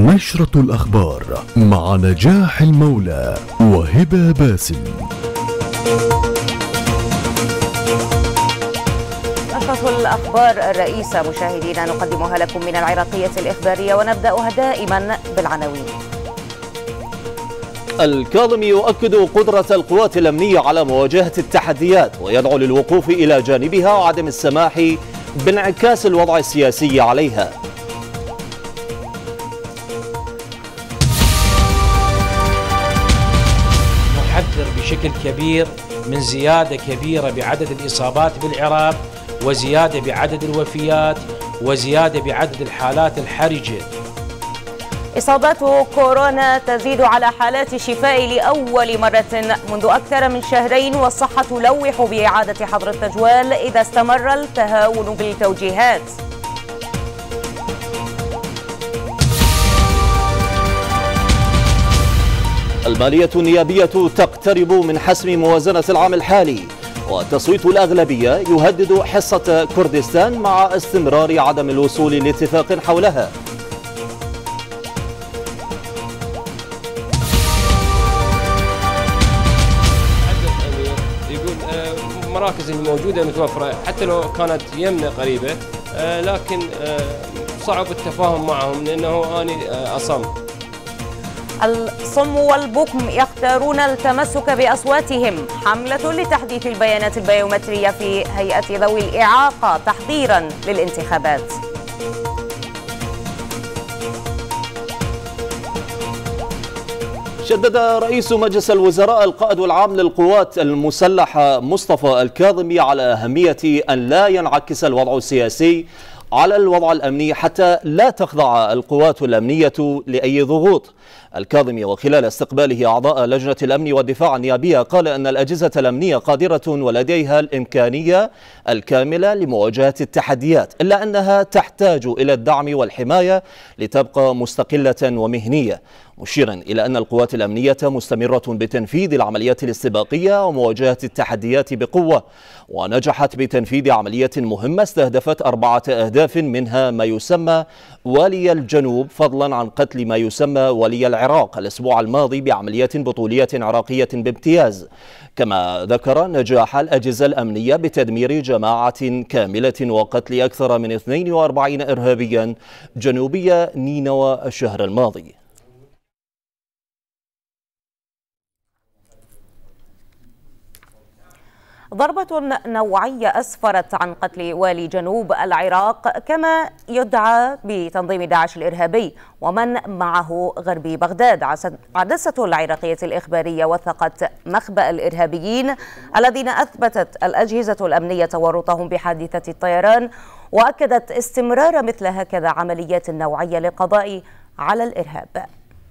نشرة الأخبار مع نجاح المولى وهبة باسم. نشرة الأخبار الرئيسة مشاهدينا نقدمها لكم من العراقية الإخبارية، ونبدأها دائما بالعناوين. الكاظمي يؤكد قدرة القوات الأمنية على مواجهة التحديات ويدعو للوقوف إلى جانبها وعدم السماح بانعكاس الوضع السياسي عليها. نحذر بشكل كبير من زيادة كبيرة بعدد الإصابات بالعراق، وزيادة بعدد الوفيات، وزيادة بعدد الحالات الحرجة. إصابات كورونا تزيد على حالات الشفاء لأول مرة منذ أكثر من شهرين، والصحة تلوح بإعادة حظر التجوال إذا استمر التهاون بالتوجيهات. المالية النيابية تقترب من حسم موازنة العام الحالي، وتصويت الأغلبية يهدد حصة كردستان مع استمرار عدم الوصول لاتفاق حولها. المراكز الموجودة متوفرة حتى لو كانت يمنا قريبة، لكن صعب التفاهم معهم لأنه أنا أصم. الصم والبكم يختارون التمسك بأصواتهم، حملة لتحديث البيانات البيومترية في هيئة ذوي الإعاقة تحضيرا للانتخابات. شدد رئيس مجلس الوزراء القائد العام للقوات المسلحة مصطفى الكاظمي على أهمية أن لا ينعكس الوضع السياسي على الوضع الأمني حتى لا تخضع القوات الأمنية لأي ضغوط. الكاظمي وخلال استقباله أعضاء لجنة الأمن والدفاع النيابية قال أن الأجهزة الأمنية قادرة ولديها الإمكانية الكاملة لمواجهة التحديات، إلا أنها تحتاج إلى الدعم والحماية لتبقى مستقلة ومهنية، مشيرا إلى أن القوات الأمنية مستمرة بتنفيذ العمليات الاستباقية ومواجهة التحديات بقوة، ونجحت بتنفيذ عملية مهمة استهدفت 4 أهداف، منها ما يسمى والي الجنوب، فضلا عن قتل ما يسمى والي العراق الأسبوع الماضي بعملية بطولية عراقية بامتياز. كما ذكر نجاح الأجهزة الأمنية بتدمير جماعة كاملة وقتل أكثر من 42 إرهابيا جنوبي نينوى الشهر الماضي. ضربة نوعية أسفرت عن قتل والي جنوب العراق كما يدعى بتنظيم داعش الإرهابي ومن معه غربي بغداد. عدسة العراقية الإخبارية وثقت مخبأ الإرهابيين الذين أثبتت الأجهزة الأمنية تورطهم بحادثة الطيران، وأكدت استمرار مثل هكذا عمليات نوعية للقضاء على الإرهاب.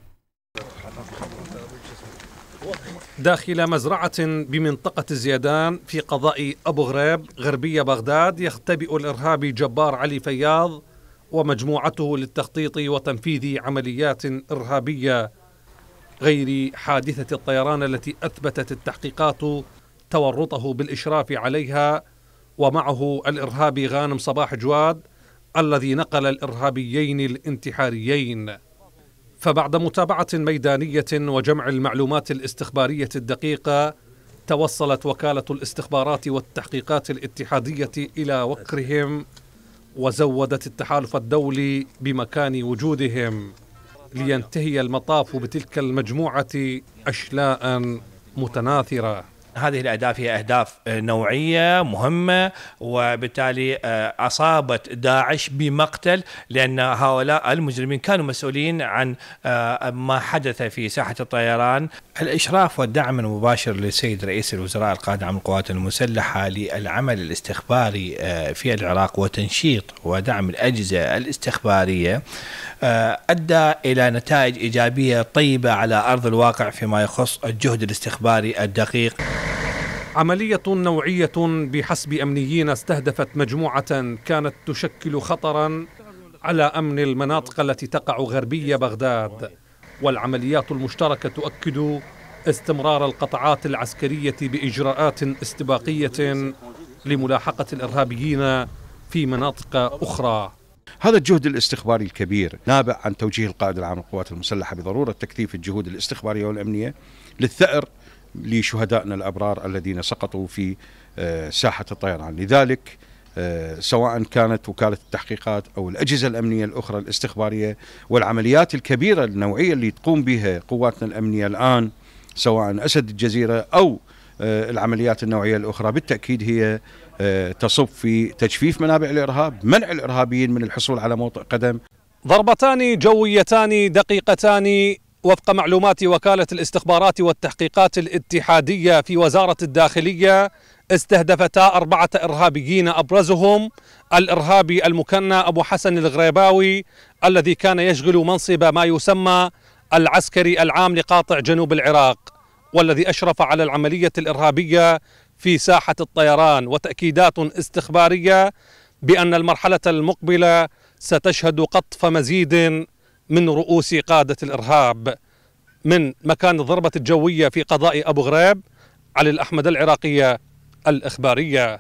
داخل مزرعة بمنطقة الزيدان في قضاء أبو غريب غربية بغداد يختبئ الإرهابي جبار علي فياض ومجموعته للتخطيط وتنفيذ عمليات إرهابية غير حادثة الطيران التي أثبتت التحقيقات تورطه بالإشراف عليها، ومعه الإرهابي غانم صباح جواد الذي نقل الإرهابيين الانتحاريين. فبعد متابعة ميدانية وجمع المعلومات الاستخبارية الدقيقة، توصلت وكالة الاستخبارات والتحقيقات الاتحادية إلى وقرهم، وزودت التحالف الدولي بمكان وجودهم، لينتهي المطاف بتلك المجموعة أشلاء متناثرة. هذه الأهداف هي أهداف نوعية مهمة، وبالتالي أصابت داعش بمقتل، لأن هؤلاء المجرمين كانوا مسؤولين عن ما حدث في ساحة الطيران. الإشراف والدعم المباشر للسيد رئيس الوزراء القائد عام القوات المسلحة للعمل الاستخباري في العراق وتنشيط ودعم الأجهزة الاستخبارية أدى إلى نتائج إيجابية طيبة على أرض الواقع فيما يخص الجهد الاستخباري الدقيق. عملية نوعية بحسب أمنيين استهدفت مجموعة كانت تشكل خطرا على أمن المناطق التي تقع غربية بغداد، والعمليات المشتركة تؤكد استمرار القطاعات العسكرية بإجراءات استباقية لملاحقة الإرهابيين في مناطق أخرى. هذا الجهد الاستخباري الكبير نابع عن توجيه القائد العام للقوات المسلحة بضرورة تكثيف الجهود الاستخبارية والأمنية للثأر لشهدائنا الأبرار الذين سقطوا في ساحة الطيران. لذلك سواء كانت وكالة التحقيقات أو الأجهزة الأمنية الأخرى الاستخبارية والعمليات الكبيرة النوعية اللي تقوم بها قواتنا الأمنية الآن، سواء أسد الجزيرة أو العمليات النوعية الأخرى، بالتأكيد هي تصب في تجفيف منابع الإرهاب، منع الإرهابيين من الحصول على موطئ قدم. ضربتان جويتان دقيقتان وفق معلومات وكالة الاستخبارات والتحقيقات الاتحادية في وزارة الداخلية استهدفتا 4 إرهابيين، أبرزهم الإرهابي المكنى أبو حسن الغريباوي الذي كان يشغل منصب ما يسمى العسكري العام لقاطع جنوب العراق، والذي أشرف على العملية الإرهابية في ساحة الطيران. وتأكيدات استخبارية بأن المرحلة المقبلة ستشهد قطف مزيد من رؤوس قادة الإرهاب. من مكان الضربة الجوية في قضاء أبو غريب، علي الأحمد، العراقية الإخبارية.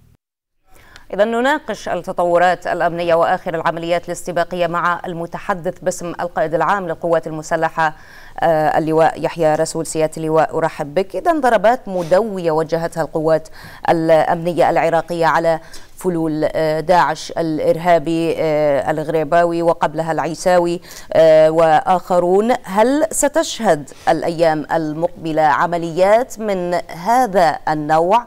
إذا نناقش التطورات الأمنية وآخر العمليات الاستباقية مع المتحدث باسم القائد العام للقوات المسلحة اللواء يحيى رسول. سيادة اللواء أرحب بك. إذا ضربات مدوية وجهتها القوات الأمنية العراقية على فلول داعش الإرهابي الغريباوي وقبلها العيساوي وآخرون، هل ستشهد الأيام المقبلة عمليات من هذا النوع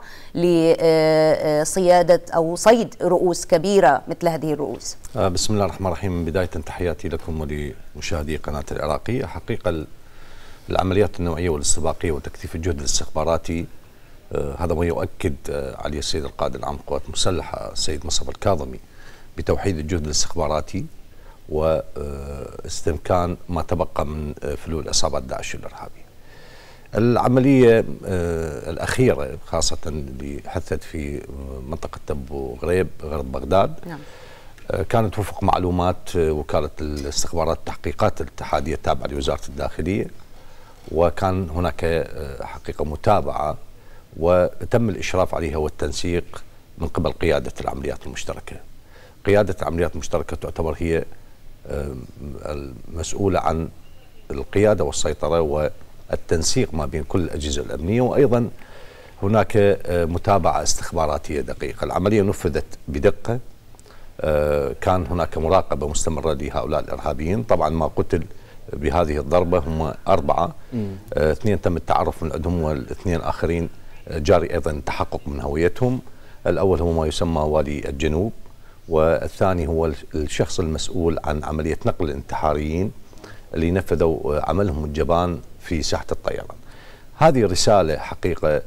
لصيادة أو صيد رؤوس كبيرة مثل هذه الرؤوس؟ بسم الله الرحمن الرحيم. بداية تحياتي لكم ولمشاهدي قناة العراقية. حقيقة العمليات النوعية والاستباقية وتكثيف الجهد الاستخباراتي هذا ما يؤكد عليه السيد القائد العام للقوات المسلحة السيد مصطفى الكاظمي بتوحيد الجهد الاستخباراتي واستمكان ما تبقى من فلول عصابات داعش الإرهابي. العملية الأخيرة خاصة اللي حدثت في منطقة أبو غريب غرب بغداد كانت وفق معلومات وكالة الاستخبارات التحقيقات الاتحادية التابعة لوزارة الداخلية، وكان هناك حقيقة متابعة وتم الإشراف عليها والتنسيق من قبل قيادة العمليات المشتركة. قيادة العمليات المشتركة تعتبر هي المسؤولة عن القيادة والسيطرة والتنسيق ما بين كل الأجهزة الأمنية، وأيضا هناك متابعة استخباراتية دقيقة. العملية نفذت بدقة، كان هناك مراقبة مستمرة لهؤلاء الإرهابيين. طبعا ما قتل بهذه الضربة هم 4، 2 تم التعرف من عندهم، والاثنين الآخرين جاري أيضا التحقق من هويتهم. الأول هو ما يسمى والي الجنوب، والثاني هو الشخص المسؤول عن عملية نقل الانتحاريين اللي نفذوا عملهم الجبان في ساحة الطيران. هذه رسالة حقيقة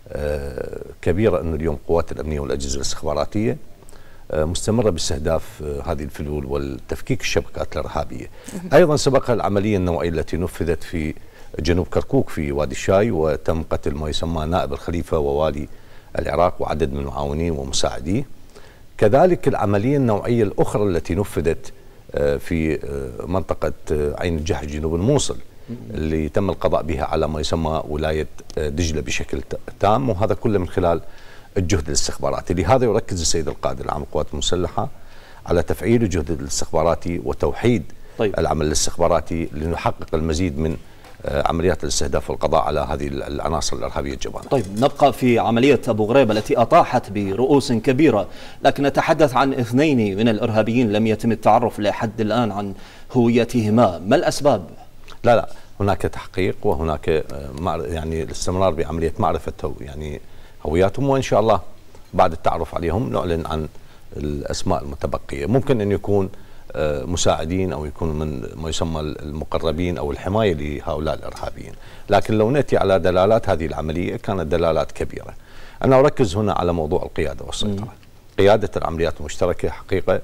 كبيرة أن اليوم قوات الأمنية والأجهزة الاستخباراتية مستمرة باستهداف هذه الفلول والتفكيك الشبكات الإرهابية. أيضا سبقها العملية النوعية التي نفذت في جنوب كركوك في وادي الشاي، وتم قتل ما يسمى نائب الخليفة ووالي العراق وعدد من معاونيه ومساعديه. كذلك العملية النوعية الأخرى التي نفذت في منطقة عين الجحش جنوب الموصل اللي تم القضاء بها على ما يسمى ولاية دجلة بشكل تام، وهذا كله من خلال الجهد الاستخباراتي. لهذا يركز السيد القائد العام للقوات المسلحة على تفعيل الجهد الاستخباراتي وتوحيد العمل الاستخباراتي لنحقق المزيد من عمليات الاستهداف والقضاء على هذه العناصر الإرهابية الجبانة. طيب نبقى في عملية أبو غريب التي أطاحت برؤوس كبيرة، لكن نتحدث عن 2 من الإرهابيين لم يتم التعرف لحد الآن عن هويتهما، ما الأسباب؟ لا هناك تحقيق وهناك يعني الاستمرار بعملية معرفة يعني هوياتهم، وإن شاء الله بعد التعرف عليهم نعلن عن الأسماء المتبقية. ممكن أن يكون مساعدين أو يكونوا من ما يسمى المقربين أو الحماية لهؤلاء الإرهابيين، لكن لو نأتي على دلالات هذه العملية كانت دلالات كبيرة. أنا أركز هنا على موضوع القيادة والسيطرة. قيادة العمليات المشتركة حقيقة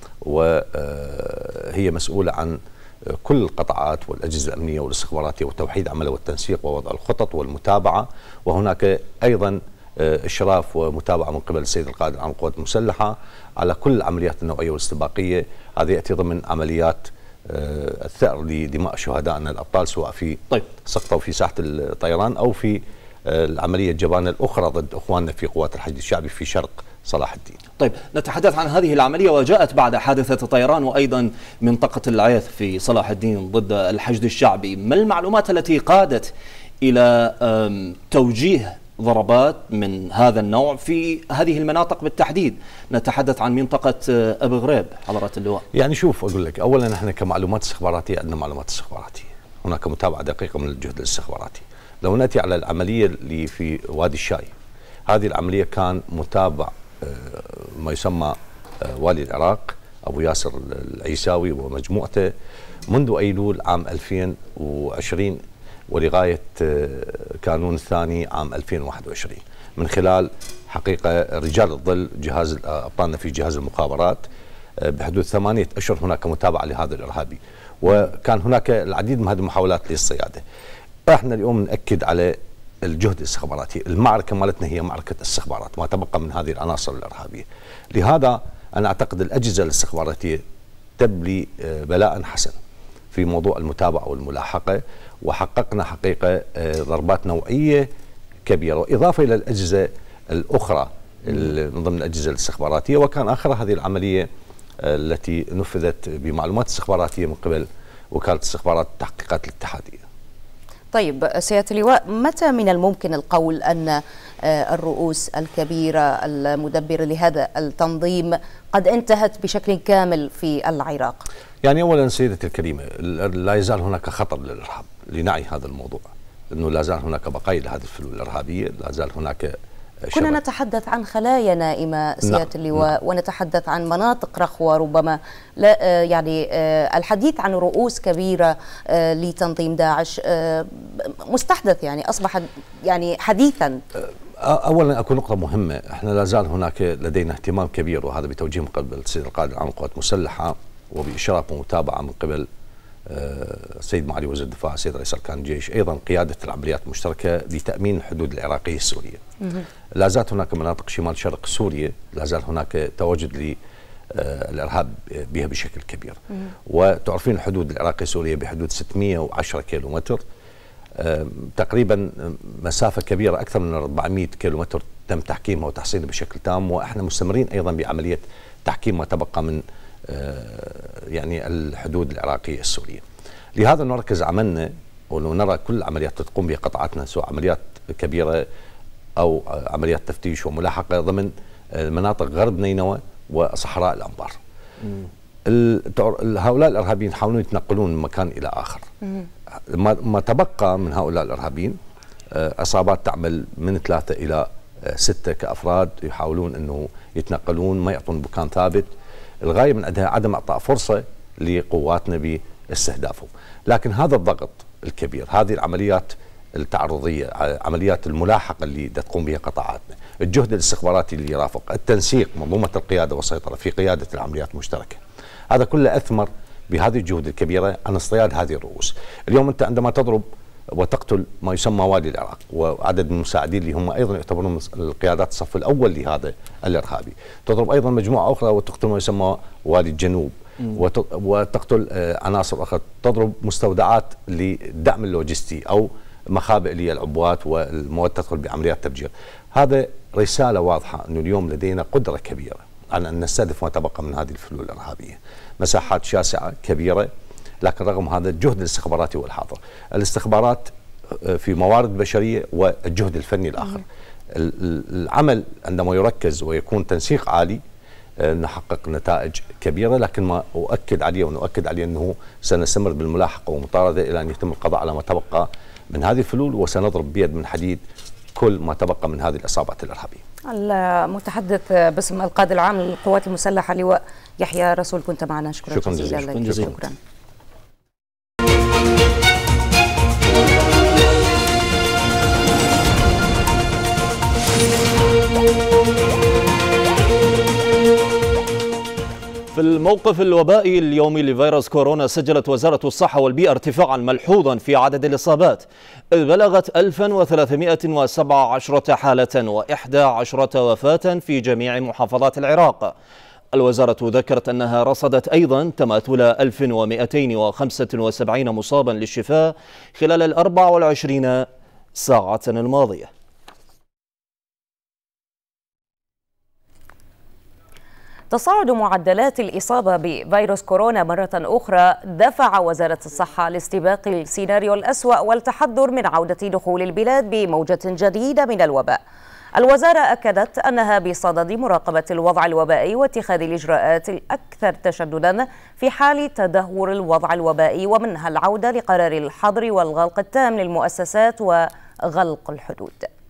وهي مسؤولة عن كل القطاعات والأجهزة الأمنية والاستخباراتية وتوحيد عملها والتنسيق ووضع الخطط والمتابعة، وهناك أيضا إشراف ومتابعة من قبل السيد القائد العام للقوات المسلحة على كل العمليات النوعية والاستباقية. هذه يأتي ضمن عمليات الثأر لدماء شهدائنا الأبطال، سواء في سقطوا في ساحة الطيران أو في العملية الجبانة الأخرى ضد أخواننا في قوات الحشد الشعبي في شرق صلاح الدين. طيب نتحدث عن هذه العملية، وجاءت بعد حادثة طيران وأيضا منطقة العيث في صلاح الدين ضد الحشد الشعبي. ما المعلومات التي قادت إلى توجيه ضربات من هذا النوع في هذه المناطق بالتحديد؟ نتحدث عن منطقة أبو غريب حضرة اللواء. يعني شوف أقول لك، أولا نحن كمعلومات استخباراتية عندنا معلومات استخباراتية، هناك متابعة دقيقة من الجهد الاستخباراتي. لو نأتي على العملية اللي في وادي الشاي، هذه العملية كان متابع ما يسمى والي العراق أبو ياسر العيساوي ومجموعته منذ أيلول عام 2020 ولغاية كانون الثاني عام 2021، من خلال حقيقة رجال الظل جهاز أبطالنا في جهاز المخابرات بحدود 8 أشهر هناك متابعة لهذا الإرهابي، وكان هناك العديد من هذه المحاولات للصيادة. احنا اليوم نأكد على الجهد الاستخباراتي، المعركة مالتنا هي معركة استخبارات، ما تبقى من هذه العناصر الإرهابية. لهذا أنا أعتقد الأجهزة الاستخباراتية تبلي بلاء حسن في موضوع المتابعة والملاحقة، وحققنا حقيقة ضربات نوعية كبيرة، وإضافة إلى الأجهزة الأخرى من ضمن الأجهزة الاستخباراتية. وكان آخر هذه العملية التي نفذت بمعلومات استخباراتية من قبل وكالة استخبارات التحقيقات الاتحادية. طيب سيادة اللواء، متى من الممكن القول أن الرؤوس الكبيرة المدبرة لهذا التنظيم قد انتهت بشكل كامل في العراق؟ يعني أولا سيدتي الكريمة، لا يزال هناك خطر للإرهاب، لنعي هذا الموضوع، أنه لا زال هناك بقايا لهذه الفلول الإرهابية، لا زال هناك كنا نتحدث عن خلايا نائمة سيادة اللواء، ونتحدث عن مناطق رخوة ربما لا يعني الحديث عن رؤوس كبيرة لتنظيم داعش مستحدث، يعني أصبح يعني حديثا. أولا أكون نقطة مهمة، احنا لا زال هناك لدينا اهتمام كبير، وهذا بتوجيه من قبل السيد القائد العام للقوات المسلحة وبإشراف ومتابعة من قبل السيد معالي وزير الدفاع السيد رئيس أركان الجيش، أيضا قيادة العمليات المشتركة لتأمين الحدود العراقية السورية. لا زالت هناك مناطق شمال شرق سوريا لا زال هناك تواجد للإرهاب بها بشكل كبير، وتعرفين الحدود العراقية السورية بحدود 610 كيلومتر، تقريبا مسافة كبيرة أكثر من 400 كيلومتر تم تحكيمها وتحصينها بشكل تام، وإحنا مستمرين أيضا بعملية تحكيم ما تبقى من يعني الحدود العراقية السورية. لهذا نركز عملنا ونرى كل العمليات تقوم بها قطاعاتنا، سواء عمليات كبيرة أو عمليات تفتيش وملاحقة ضمن مناطق غرب نينوى وصحراء الأنبار. هؤلاء الإرهابيين يحاولون يتنقلون من مكان إلى آخر. ما تبقى من هؤلاء الإرهابيين عصابات تعمل من 3 إلى 6 كأفراد يحاولون أنه يتنقلون، ما يعطون مكان ثابت. الغاية من عندها عدم إعطاء فرصة لقواتنا باستهدافهم. لكن هذا الضغط الكبير، هذه العمليات التعرضية، عمليات الملاحقة اللي تقوم بها قطاعاتنا، الجهد الاستخباراتي اللي يرافق، التنسيق، منظومة القيادة والسيطرة في قيادة العمليات المشتركة، هذا كله أثمر بهذه الجهود الكبيرة عن اصطياد هذه الرؤوس. اليوم أنت عندما تضرب وتقتل ما يسمى والي العراق وعدد من المساعدين اللي هم أيضا يعتبرون القيادات الصف الأول لهذا الإرهابي، تضرب أيضا مجموعة أخرى وتقتل ما يسمى والي الجنوب، وتقتل عناصر أخرى، تضرب مستودعات للدعم اللوجستي أو مخابئ للعبوات والمواد تدخل بعمليات تفجير. هذا رسالة واضحة أنه اليوم لدينا قدرة كبيرة على أن نستهدف ما تبقى من هذه الفلول الإرهابية، مساحات شاسعة كبيرة، لكن رغم هذا الجهد الاستخباراتي والحاضر، الاستخبارات في موارد بشرية والجهد الفني الآخر، العمل عندما يركز ويكون تنسيق عالي نحقق نتائج كبيرة. لكن ما أؤكد عليه ونؤكد عليه أنه سنستمر بالملاحقة والمطاردة إلى أن يتم القضاء على ما تبقى من هذه الفلول، وسنضرب بيد من حديد كل ما تبقى من هذه العصابات الإرهابية. المتحدث باسم القائد العام للقوات المسلحة لواء يحيى رسول، كنت معنا. شكرا جزيلا. شكرا. في الموقف الوبائي اليومي لفيروس كورونا، سجلت وزارة الصحة والبيئة ارتفاعا ملحوظا في عدد الإصابات، إذ بلغت 1317 حالة و11 وفاة في جميع محافظات العراق. الوزارة ذكرت أنها رصدت أيضا تماثل 1275 مصابا للشفاء خلال 24 ساعة الماضية. تصاعد معدلات الإصابة بفيروس كورونا مرة أخرى دفع وزارة الصحة لاستباق السيناريو الأسوأ والتحذر من عودة دخول البلاد بموجة جديدة من الوباء. الوزارة أكدت أنها بصدد مراقبة الوضع الوبائي واتخاذ الإجراءات الأكثر تشددا في حال تدهور الوضع الوبائي، ومنها العودة لقرار الحظر والغلق التام للمؤسسات وغلق الحدود.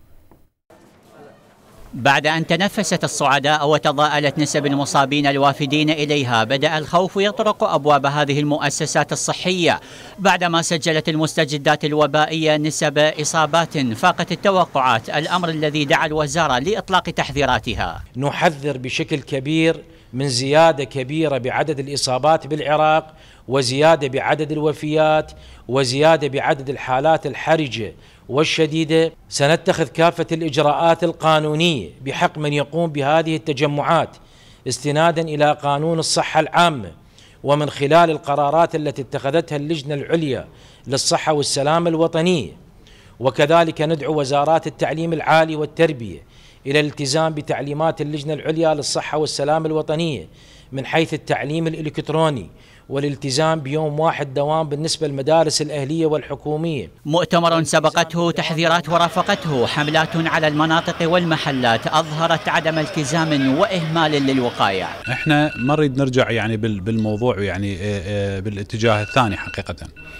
بعد أن تنفست الصعداء وتضاءلت نسب المصابين الوافدين إليها، بدأ الخوف يطرق أبواب هذه المؤسسات الصحية بعدما سجلت المستجدات الوبائية نسب إصابات فاقت التوقعات، الأمر الذي دعا الوزارة لإطلاق تحذيراتها. نحذر بشكل كبير من زيادة كبيرة بعدد الإصابات بالعراق، وزيادة بعدد الوفيات، وزيادة بعدد الحالات الحرجة والشديدة. سنتخذ كافة الإجراءات القانونية بحق من يقوم بهذه التجمعات استنادا إلى قانون الصحة العامة، ومن خلال القرارات التي اتخذتها اللجنة العليا للصحة والسلامة الوطنية. وكذلك ندعو وزارات التعليم العالي والتربية إلى الالتزام بتعليمات اللجنة العليا للصحة والسلامة الوطنية من حيث التعليم الإلكتروني، والالتزام بيوم واحد دوام بالنسبة للمدارس الأهلية والحكومية. مؤتمر سبقته تحذيرات ورافقته حملات على المناطق والمحلات أظهرت عدم التزام وإهمال للوقاية. احنا ما نريد نرجع يعني بالموضوع يعني بالاتجاه الثاني حقيقة.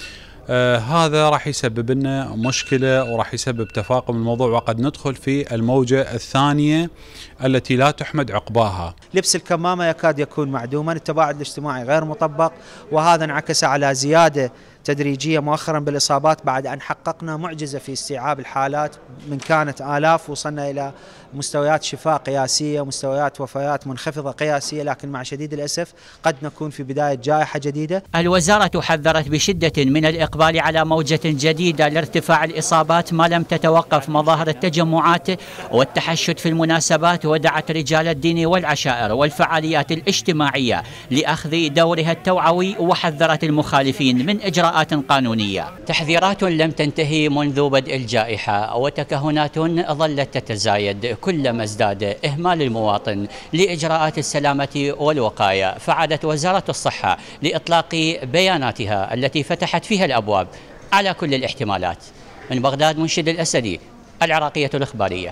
هذا راح يسبب لنا مشكلة وراح يسبب تفاقم الموضوع، وقد ندخل في الموجة الثانية التي لا تحمد عقباها. لبس الكمامة يكاد يكون معدوما، التباعد الاجتماعي غير مطبق، وهذا انعكس على زيادة تدريجية مؤخرا بالإصابات بعد أن حققنا معجزة في استيعاب الحالات. من كانت آلاف وصلنا إلى مستويات شفاء قياسية، مستويات وفيات منخفضة قياسية، لكن مع شديد الأسف قد نكون في بداية جائحة جديدة. الوزارة حذرت بشدة من الإقبال على موجة جديدة لارتفاع الإصابات ما لم تتوقف مظاهر التجمعات والتحشد في المناسبات، ودعت رجال الدين والعشائر والفعاليات الاجتماعية لأخذ دورها التوعوي، وحذرت المخالفين من إجراءات قانونية. تحذيرات لم تنتهي منذ بدء الجائحة، وتكهنات ظلت تتزايد كلما ازداد إهمال المواطن لإجراءات السلامة والوقاية. فعادت وزارة الصحة لإطلاق بياناتها التي فتحت فيها الأبواب على كل الاحتمالات. من بغداد، منشد الأسدي، العراقية الإخبارية.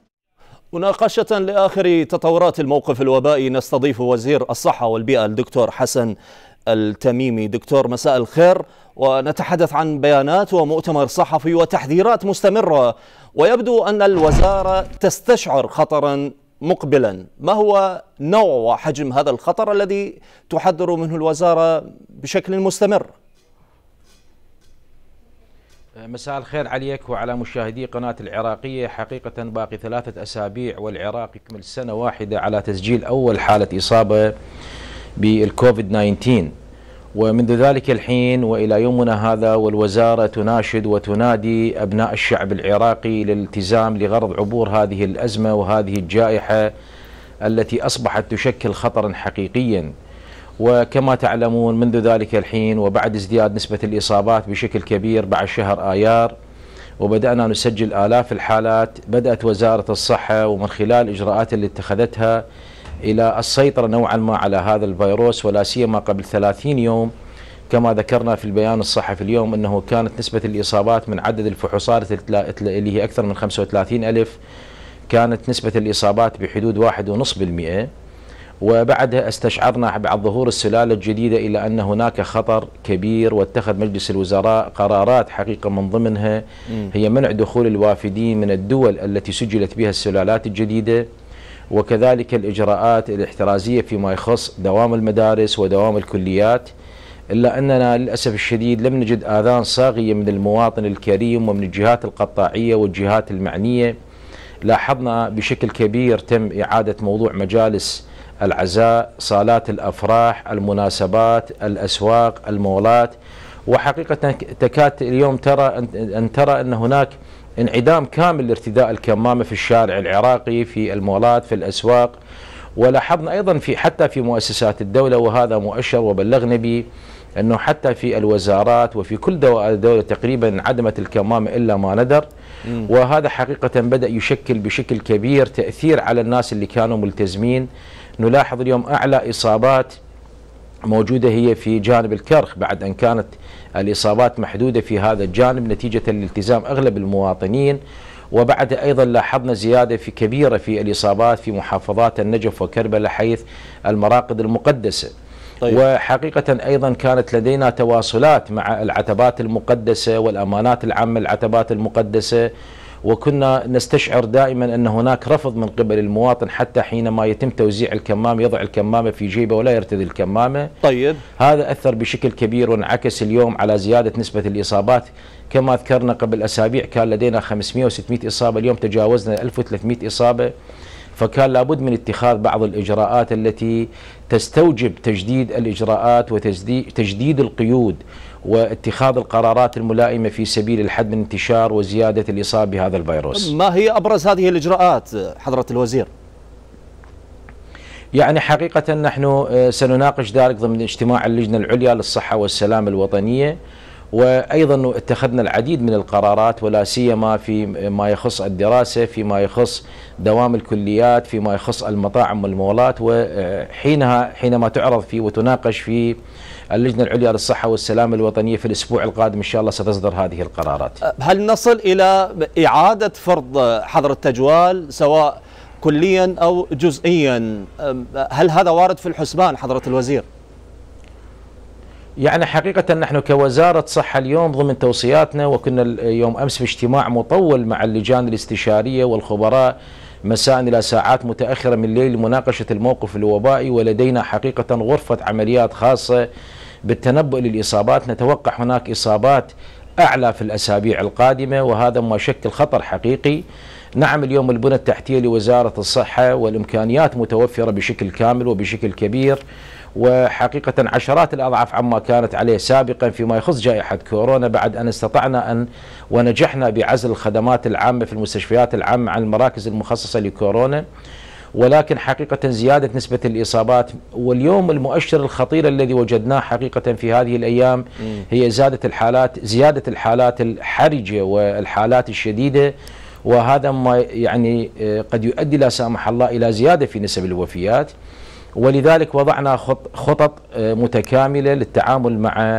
مناقشة لآخر تطورات الموقف الوبائي نستضيف وزير الصحة والبيئة الدكتور حسن التميمي. دكتور مساء الخير، ونتحدث عن بيانات ومؤتمر صحفي وتحذيرات مستمرة، ويبدو أن الوزارة تستشعر خطرا مقبلا. ما هو نوع وحجم هذا الخطر الذي تحذر منه الوزارة بشكل مستمر؟ مساء الخير عليك وعلى مشاهدي قناة العراقية. حقيقة باقي 3 أسابيع والعراق يكمل سنة واحدة على تسجيل أول حالة إصابة بالكوفيد 19، ومنذ ذلك الحين وإلى يومنا هذا والوزارة تناشد وتنادي أبناء الشعب العراقي للالتزام لغرض عبور هذه الأزمة وهذه الجائحة التي أصبحت تشكل خطرا حقيقيا. وكما تعلمون منذ ذلك الحين وبعد ازدياد نسبة الإصابات بشكل كبير بعد شهر آيار وبدأنا نسجل آلاف الحالات، بدأت وزارة الصحة ومن خلال الإجراءات اللي اتخذتها إلى السيطرة نوعا ما على هذا الفيروس، ولا سيما قبل 30 يوم كما ذكرنا في البيان الصحفي اليوم أنه كانت نسبة الإصابات من عدد الفحوصات اللي هي أكثر من 35,000 كانت نسبة الإصابات بحدود 1.5%. وبعدها استشعرنا بعد ظهور السلالة الجديدة إلى أن هناك خطر كبير، واتخذ مجلس الوزراء قرارات حقيقة من ضمنها هي منع دخول الوافدين من الدول التي سجلت بها السلالات الجديدة، وكذلك الإجراءات الاحترازية فيما يخص دوام المدارس ودوام الكليات. إلا أننا للأسف الشديد لم نجد آذان صاغية من المواطن الكريم ومن الجهات القطاعية والجهات المعنية. لاحظنا بشكل كبير تم إعادة موضوع مجالس العزاء، صالات الأفراح، المناسبات، الأسواق، المولات، وحقيقة تكاد اليوم ترى أن هناك انعدام كامل لارتداء الكمامة في الشارع العراقي، في المولات، في الأسواق. ولاحظنا أيضا حتى في مؤسسات الدولة، وهذا مؤشر وبلغنا به أنه حتى في الوزارات وفي كل دولة تقريبا انعدمت الكمامة إلا ما ندر. وهذا حقيقة بدأ يشكل بشكل كبير تأثير على الناس اللي كانوا ملتزمين نلاحظ اليوم أعلى إصابات موجودة هي في جانب الكرخ، بعد أن كانت الإصابات محدودة في هذا الجانب نتيجة لالتزام أغلب المواطنين. وبعد أيضا لاحظنا زيادة كبيرة في الإصابات في محافظات النجف وكربلاء حيث المراقد المقدسة. طيب. وحقيقة أيضا كانت لدينا تواصلات مع العتبات المقدسة والأمانات العامة العتبات المقدسة، وكنا نستشعر دائما أن هناك رفض من قبل المواطن حتى حينما يتم توزيع الكمام يضع الكمامة في جيبه ولا يرتدي الكمامة. طيب. هذا أثر بشكل كبير وانعكس اليوم على زيادة نسبة الإصابات. كما ذكرنا قبل أسابيع كان لدينا 500 و600 إصابة، اليوم تجاوزنا 1300 إصابة. فكان لابد من اتخاذ بعض الإجراءات التي تستوجب تجديد الإجراءات وتجديد القيود واتخاذ القرارات الملائمة في سبيل الحد من انتشار وزيادة الإصابة بهذا الفيروس. ما هي أبرز هذه الإجراءات حضرة الوزير؟ يعني حقيقة نحن سنناقش ذلك ضمن اجتماع اللجنة العليا للصحة والسلامة الوطنية، وأيضا اتخذنا العديد من القرارات ولا سيما في ما يخص الدراسة، فيما يخص دوام الكليات، فيما يخص المطاعم والمولات. حينما تعرض في وتناقش في اللجنة العليا للصحة والسلامة الوطنية في الأسبوع القادم إن شاء الله ستصدر هذه القرارات. هل نصل إلى إعادة فرض حظر التجوال سواء كليا أو جزئيا؟ هل هذا وارد في الحسبان حضرة الوزير؟ يعني حقيقة نحن كوزارة صحة اليوم ضمن توصياتنا، وكنا يوم أمس في اجتماع مطول مع اللجان الاستشارية والخبراء مساء إلى ساعات متأخرة من الليل لمناقشة الموقف الوبائي، ولدينا حقيقة غرفة عمليات خاصة بالتنبؤ للإصابات. نتوقع هناك إصابات أعلى في الأسابيع القادمة، وهذا ما يشكل خطر حقيقي. نعم اليوم البنى التحتية لوزارة الصحة والإمكانيات متوفرة بشكل كامل وبشكل كبير، وحقيقة عشرات الأضعاف عما كانت عليه سابقا فيما يخص جائحة كورونا، بعد أن استطعنا ونجحنا بعزل الخدمات العامة في المستشفيات العامة عن المراكز المخصصة لكورونا. ولكن حقيقة زيادة نسبة الإصابات، واليوم المؤشر الخطير الذي وجدناه حقيقة في هذه الأيام هي زيادة الحالات الحرجة والحالات الشديدة، وهذا ما يعني قد يؤدي لا سامح الله إلى زيادة في نسب الوفيات. ولذلك وضعنا خطط متكاملة للتعامل مع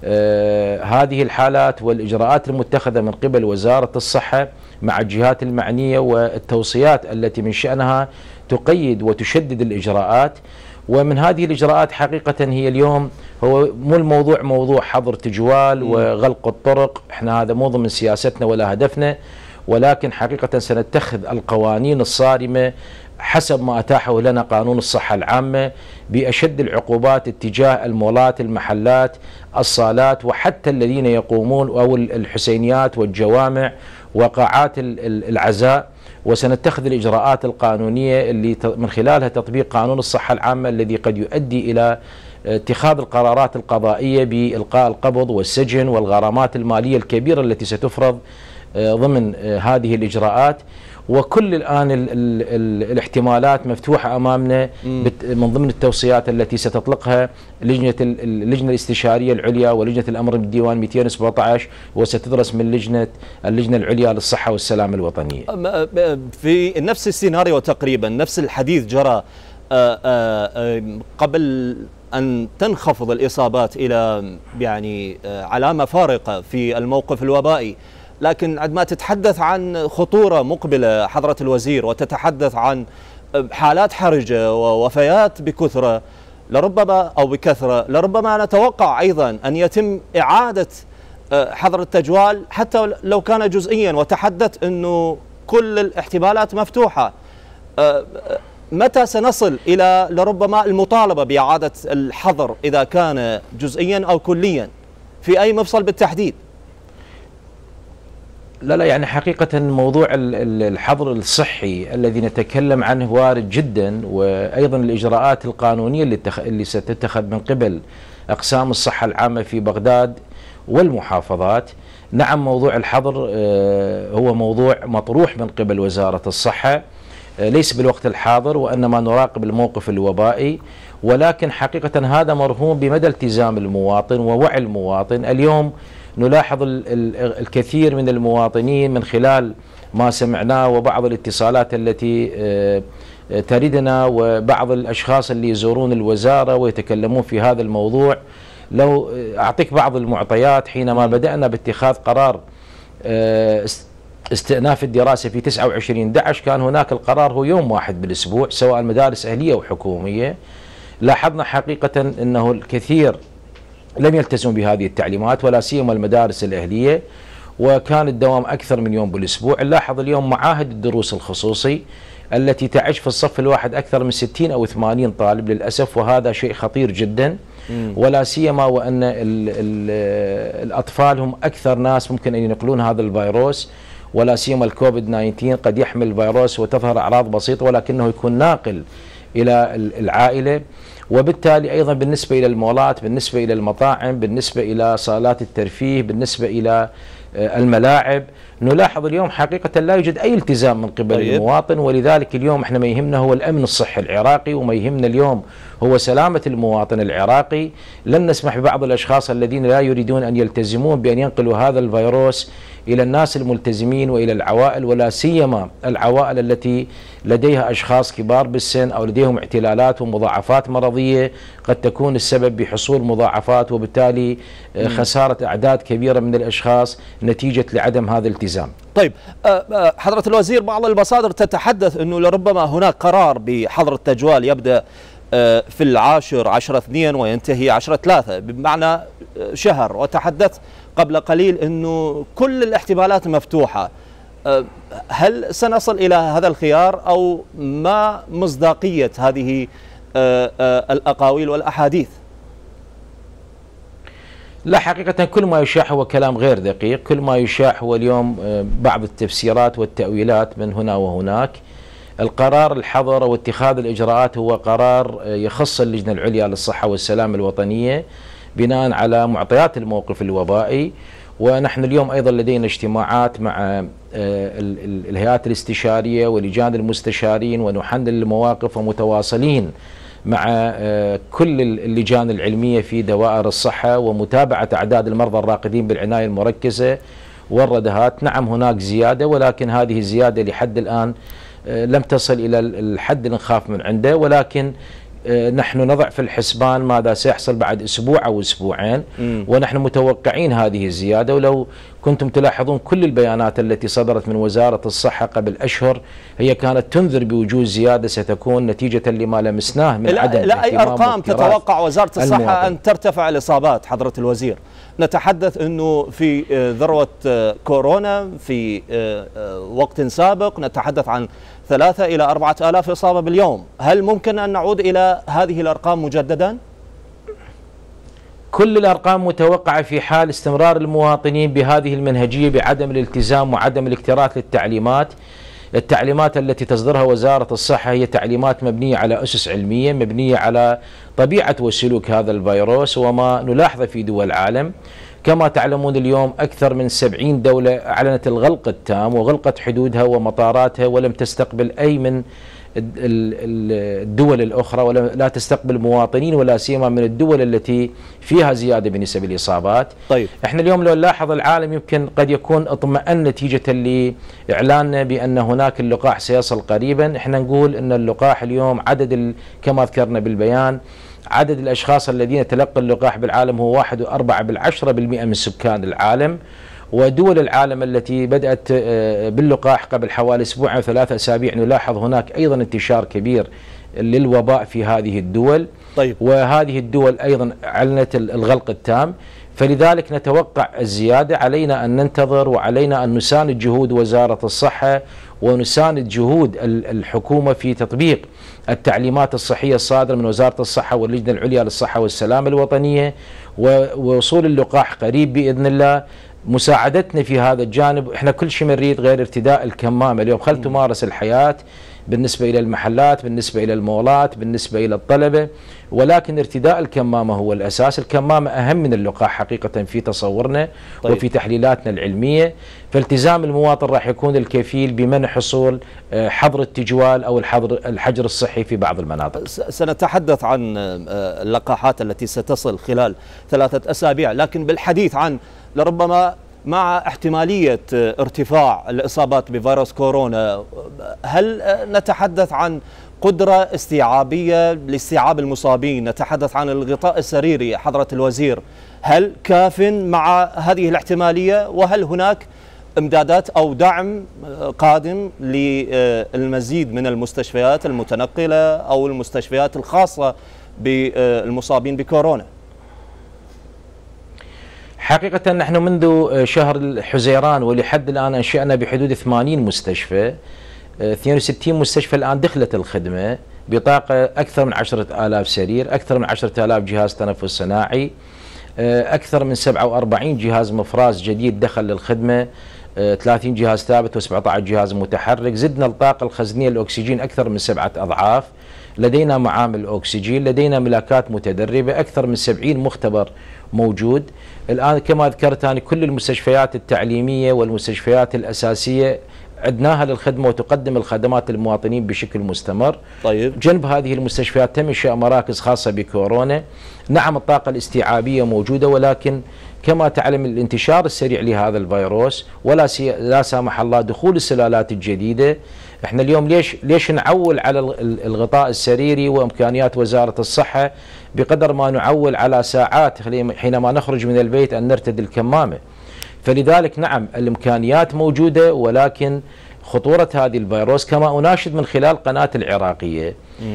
هذه الحالات والإجراءات المتخذة من قبل وزارة الصحة مع الجهات المعنية، والتوصيات التي من شأنها تقيد وتشدد الإجراءات. ومن هذه الإجراءات حقيقة هي اليوم هو مو الموضوع موضوع حظر تجوال وغلق الطرق، احنا هذا مو ضمن سياستنا ولا هدفنا، ولكن حقيقة سنتخذ القوانين الصارمة حسب ما أتاحه لنا قانون الصحة العامة بأشد العقوبات اتجاه المولات، المحلات، الصالات، وحتى الذين يقومون أو الحسينيات والجوامع وقاعات العزاء. وسنتخذ الإجراءات القانونية اللي من خلالها تطبيق قانون الصحة العامة الذي قد يؤدي إلى اتخاذ القرارات القضائية بإلقاء القبض والسجن والغرامات المالية الكبيرة التي ستفرض ضمن هذه الإجراءات. وكل الآن الاحتمالات مفتوحة أمامنا من ضمن التوصيات التي ستطلقها اللجنة الاستشارية العليا ولجنة الأمر بالديوان 217، وستدرس من اللجنة العليا للصحة والسلامة الوطنية. في نفس السيناريو تقريبا نفس الحديث جرى قبل أن تنخفض الإصابات إلى يعني علامة فارقة في الموقف الوبائي، لكن عندما تتحدث عن خطورة مقبلة حضرة الوزير وتتحدث عن حالات حرجة ووفيات بكثرة لربما أو بكثرة، لربما نتوقع أيضا أن يتم إعادة حظر التجوال حتى لو كان جزئيا، وتحدث أنه كل الاحتمالات مفتوحة. متى سنصل إلى لربما المطالبة بإعادة الحظر إذا كان جزئيا أو كليا في أي مفصل بالتحديد؟ لا يعني حقيقة موضوع الحظر الصحي الذي نتكلم عنه وارد جدا، وأيضا الإجراءات القانونية اللي ستتخذ من قبل أقسام الصحة العامة في بغداد والمحافظات. نعم موضوع الحظر هو موضوع مطروح من قبل وزارة الصحة ليس بالوقت الحاضر، وإنما نراقب الموقف الوبائي، ولكن حقيقة هذا مرهون بمدى التزام المواطن ووعي المواطن. اليوم نلاحظ الكثير من المواطنين من خلال ما سمعناه وبعض الاتصالات التي تردنا وبعض الأشخاص اللي يزورون الوزارة ويتكلمون في هذا الموضوع. لو أعطيك بعض المعطيات، حينما بدأنا باتخاذ قرار استئناف الدراسة في 29/11 كان هناك القرار هو يوم واحد بالأسبوع سواء مدارس أهلية أو حكومية. لاحظنا حقيقة أنه الكثير لم يلتزموا بهذه التعليمات ولا سيما المدارس الأهلية، وكان الدوام أكثر من يوم بالأسبوع. نلاحظ اليوم معاهد الدروس الخصوصي التي تعيش في الصف الواحد أكثر من 60 أو 80 طالب للأسف، وهذا شيء خطير جدا، ولا سيما وأن الأطفال هم أكثر ناس ممكن أن ينقلون هذا الفيروس، ولا سيما الكوفيد 19 قد يحمل الفيروس وتظهر أعراض بسيطة ولكنه يكون ناقل إلى العائلة. وبالتالي أيضا بالنسبة إلى المولات، بالنسبة إلى المطاعم، بالنسبة إلى صالات الترفيه، بالنسبة إلى الملاعب، نلاحظ اليوم حقيقة لا يوجد أي التزام من قبل المواطن. ولذلك اليوم احنا ما يهمنا هو الأمن الصحي العراقي، وما يهمنا اليوم هو سلامة المواطن العراقي. لن نسمح ببعض الأشخاص الذين لا يريدون أن يلتزمون بأن ينقلوا هذا الفيروس إلى الناس الملتزمين وإلى العوائل، ولا سيما العوائل التي لديها أشخاص كبار بالسن أو لديهم اعتلالات ومضاعفات مرضية قد تكون السبب بحصول مضاعفات وبالتالي خسارة أعداد كبيرة من الأشخاص نتيجة لعدم هذا الالتزام. طيب حضرة الوزير، بعض المصادر تتحدث أنه لربما هناك قرار بحظر التجوال يبدأ في 10/2 وينتهي 10/3 بمعنى شهر، وتحدث قبل قليل أنه كل الاحتمالات مفتوحة. هل سنصل إلى هذا الخيار أو ما مصداقية هذه الأقاويل والأحاديث؟ لا، حقيقة كل ما يشاع هو كلام غير دقيق. كل ما يشاع هو اليوم بعض التفسيرات والتأويلات من هنا وهناك. القرار الحظر واتخاذ الإجراءات هو قرار يخص اللجنة العليا للصحة والسلامة الوطنية بناء على معطيات الموقف الوبائي. ونحن اليوم أيضا لدينا اجتماعات مع الهيئات الاستشارية ولجان المستشارين ونحلل المواقف، ومتواصلين مع كل اللجان العلمية في دوائر الصحة ومتابعة أعداد المرضى الراقدين بالعناية المركزة والردهات. نعم هناك زيادة، ولكن هذه الزيادة لحد الآن لم تصل إلى الحد اللي نخاف من عنده، ولكن نحن نضع في الحسبان ماذا سيحصل بعد أسبوع أو أسبوعين، ونحن متوقعين هذه الزيادة. ولو كنتم تلاحظون كل البيانات التي صدرت من وزارة الصحة قبل أشهر هي كانت تنذر بوجود زيادة ستكون نتيجة لما لمسناه من عدم لا أي أرقام تتوقع وزارة الصحة أن ترتفع الإصابات حضرة الوزير؟ نتحدث أنه في ذروة كورونا في وقت سابق نتحدث عن 3 إلى 4 آلاف إصابة باليوم. هل ممكن أن نعود إلى هذه الأرقام مجددا؟ كل الأرقام متوقعة في حال استمرار المواطنين بهذه المنهجية بعدم الالتزام وعدم الاكتراث للتعليمات. التعليمات التي تصدرها وزارة الصحة هي تعليمات مبنية على أسس علمية، مبنية على طبيعة وسلوك هذا الفيروس وما نلاحظه في دول العالم. كما تعلمون اليوم أكثر من 70 دولة أعلنت الغلق التام وغلقت حدودها ومطاراتها ولم تستقبل أي من الدول الأخرى، ولا تستقبل مواطنين ولا سيما من الدول التي فيها زيادة بنسب الإصابات. طيب احنا اليوم لو نلاحظ العالم يمكن قد يكون اطمأن نتيجة لإعلاننا بأن هناك اللقاح سيصل قريبا. احنا نقول أن اللقاح اليوم عدد كما ذكرنا بالبيان عدد الأشخاص الذين تلقوا اللقاح بالعالم هو 1.4% من سكان العالم، ودول العالم التي بدأت باللقاح قبل حوالي أسبوع أو 3 أسابيع نلاحظ هناك أيضا انتشار كبير للوباء في هذه الدول. طيب. وهذه الدول أيضا أعلنت الغلق التام، فلذلك نتوقع الزيادة. علينا أن ننتظر وعلينا أن نساند جهود وزارة الصحة ونساند جهود الحكومة في تطبيق التعليمات الصحية الصادرة من وزارة الصحة واللجنة العليا للصحة والسلامة الوطنية، ووصول اللقاح قريب بإذن الله. مساعدتنا في هذا الجانب، احنا كل شيء نريد غير ارتداء الكمامة اليوم. خل تمارس الحياة بالنسبة إلى المحلات، بالنسبة إلى المولات، بالنسبة إلى الطلبة، ولكن ارتداء الكمامة هو الأساس. الكمامة أهم من اللقاح حقيقة في تصورنا. طيب. وفي تحليلاتنا العلمية. فالتزام المواطن راح يكون الكفيل بمنع حصول حظر التجوال أو الحجر الصحي في بعض المناطق. سنتحدث عن اللقاحات التي ستصل خلال 3 أسابيع، لكن بالحديث عن لربما مع احتمالية ارتفاع الإصابات بفيروس كورونا، هل نتحدث عن قدرة استيعابية لاستيعاب المصابين، نتحدث عن الغطاء السريري حضرة الوزير، هل كاف مع هذه الاحتمالية؟ وهل هناك امدادات أو دعم قادم للمزيد من المستشفيات المتنقلة أو المستشفيات الخاصة بالمصابين بكورونا؟ حقيقة نحن منذ شهر حزيران ولحد الآن أنشأنا بحدود 80 مستشفى، 62 مستشفى الآن دخلت الخدمة بطاقة أكثر من 10,000 سرير، أكثر من 10,000 جهاز تنفس صناعي، أكثر من 47 جهاز مفراز جديد دخل للخدمة، 30 جهاز ثابت و17 جهاز متحرك. زدنا الطاقة الخزنية للأكسجين أكثر من 7 أضعاف، لدينا معامل أكسجين، لدينا ملاكات متدربة، أكثر من 70 مختبر موجود. الآن كما ذكرت أنا كل المستشفيات التعليمية والمستشفيات الأساسية عدناها للخدمة وتقدم الخدمات للمواطنين بشكل مستمر. طيب. جنب هذه المستشفيات تم إنشاء مراكز خاصة بكورونا. نعم الطاقة الاستيعابية موجودة، ولكن كما تعلم الانتشار السريع لهذا الفيروس لا سامح الله دخول السلالات الجديدة. احنا اليوم ليش نعول على الغطاء السريري وامكانيات وزارة الصحة بقدر ما نعول على ساعات حينما نخرج من البيت ان نرتدي الكمامة؟ فلذلك نعم الامكانيات موجودة، ولكن خطورة هذه الفيروس كما أناشد من خلال قناة العراقية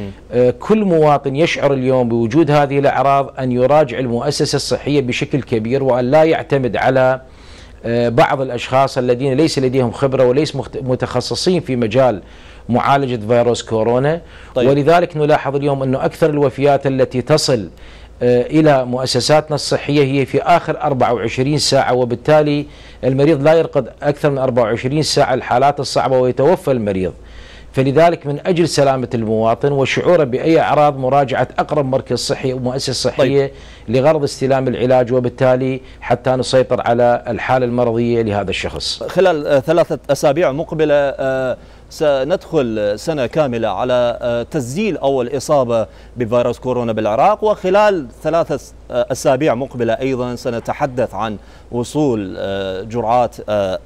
كل مواطن يشعر اليوم بوجود هذه الأعراض أن يراجع المؤسسة الصحية بشكل كبير، وأن لا يعتمد على بعض الأشخاص الذين ليس لديهم خبرة وليس متخصصين في مجال معالجة فيروس كورونا. طيب. ولذلك نلاحظ اليوم أنه أكثر الوفيات التي تصل إلى مؤسساتنا الصحية هي في آخر 24 ساعة، وبالتالي المريض لا يرقد أكثر من 24 ساعة الحالات الصعبة ويتوفى المريض. فلذلك من أجل سلامة المواطن وشعوره بأي أعراض مراجعة أقرب مركز صحي أو مؤسسة صحية لغرض استلام العلاج، وبالتالي حتى نسيطر على الحالة المرضية لهذا الشخص. خلال 3 أسابيع مقبلة سندخل سنة كاملة على تسجيل أول إصابة بفيروس كورونا بالعراق، وخلال 3 أسابيع مقبلة أيضا سنتحدث عن وصول جرعات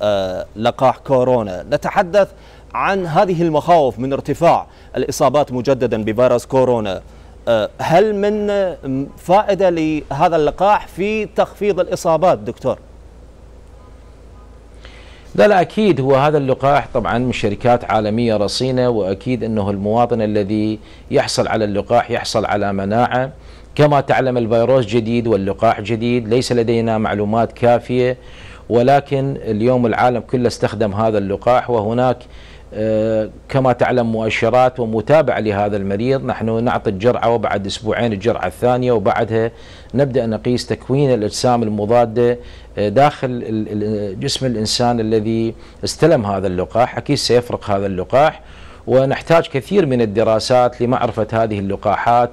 لقاح كورونا. نتحدث عن هذه المخاوف من ارتفاع الإصابات مجددا بفيروس كورونا، هل من فائدة لهذا اللقاح في تخفيض الإصابات دكتور؟ لا أكيد، هو هذا اللقاح طبعا من شركات عالمية رصينة، وأكيد أنه المواطن الذي يحصل على اللقاح يحصل على مناعة. كما تعلم الفيروس جديد واللقاح جديد، ليس لدينا معلومات كافية، ولكن اليوم العالم كله استخدم هذا اللقاح، وهناك كما تعلم مؤشرات ومتابعة لهذا المريض. نحن نعطي الجرعة وبعد أسبوعين الجرعة الثانية، وبعدها نبدأ نقيس تكوين الأجسام المضادة داخل جسم الإنسان الذي استلم هذا اللقاح. أكيد سيفرق هذا اللقاح، ونحتاج كثير من الدراسات لمعرفة هذه اللقاحات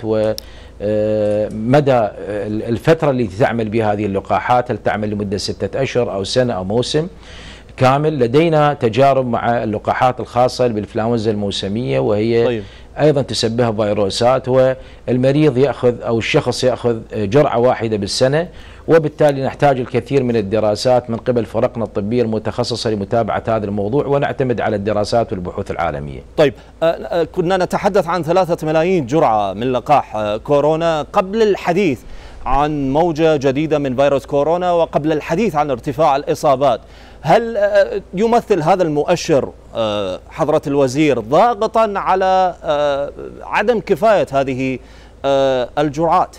ومدى الفترة التي تعمل بها هذه اللقاحات، هل تعمل لمدة 6 أشهر أو سنة أو موسم كامل. لدينا تجارب مع اللقاحات الخاصة بالإنفلونزا الموسمية، وهي طيب. أيضا تسببها فيروسات، والمريض يأخذ أو الشخص يأخذ جرعة واحدة بالسنة، وبالتالي نحتاج الكثير من الدراسات من قبل فرقنا الطبية المتخصصة لمتابعة هذا الموضوع، ونعتمد على الدراسات والبحوث العالمية. طيب، كنا نتحدث عن 3 ملايين جرعة من لقاح كورونا قبل الحديث عن موجة جديدة من فيروس كورونا، وقبل الحديث عن ارتفاع الإصابات. هل يمثل هذا المؤشر حضرة الوزير ضاغطا على عدم كفاية هذه الجرعات؟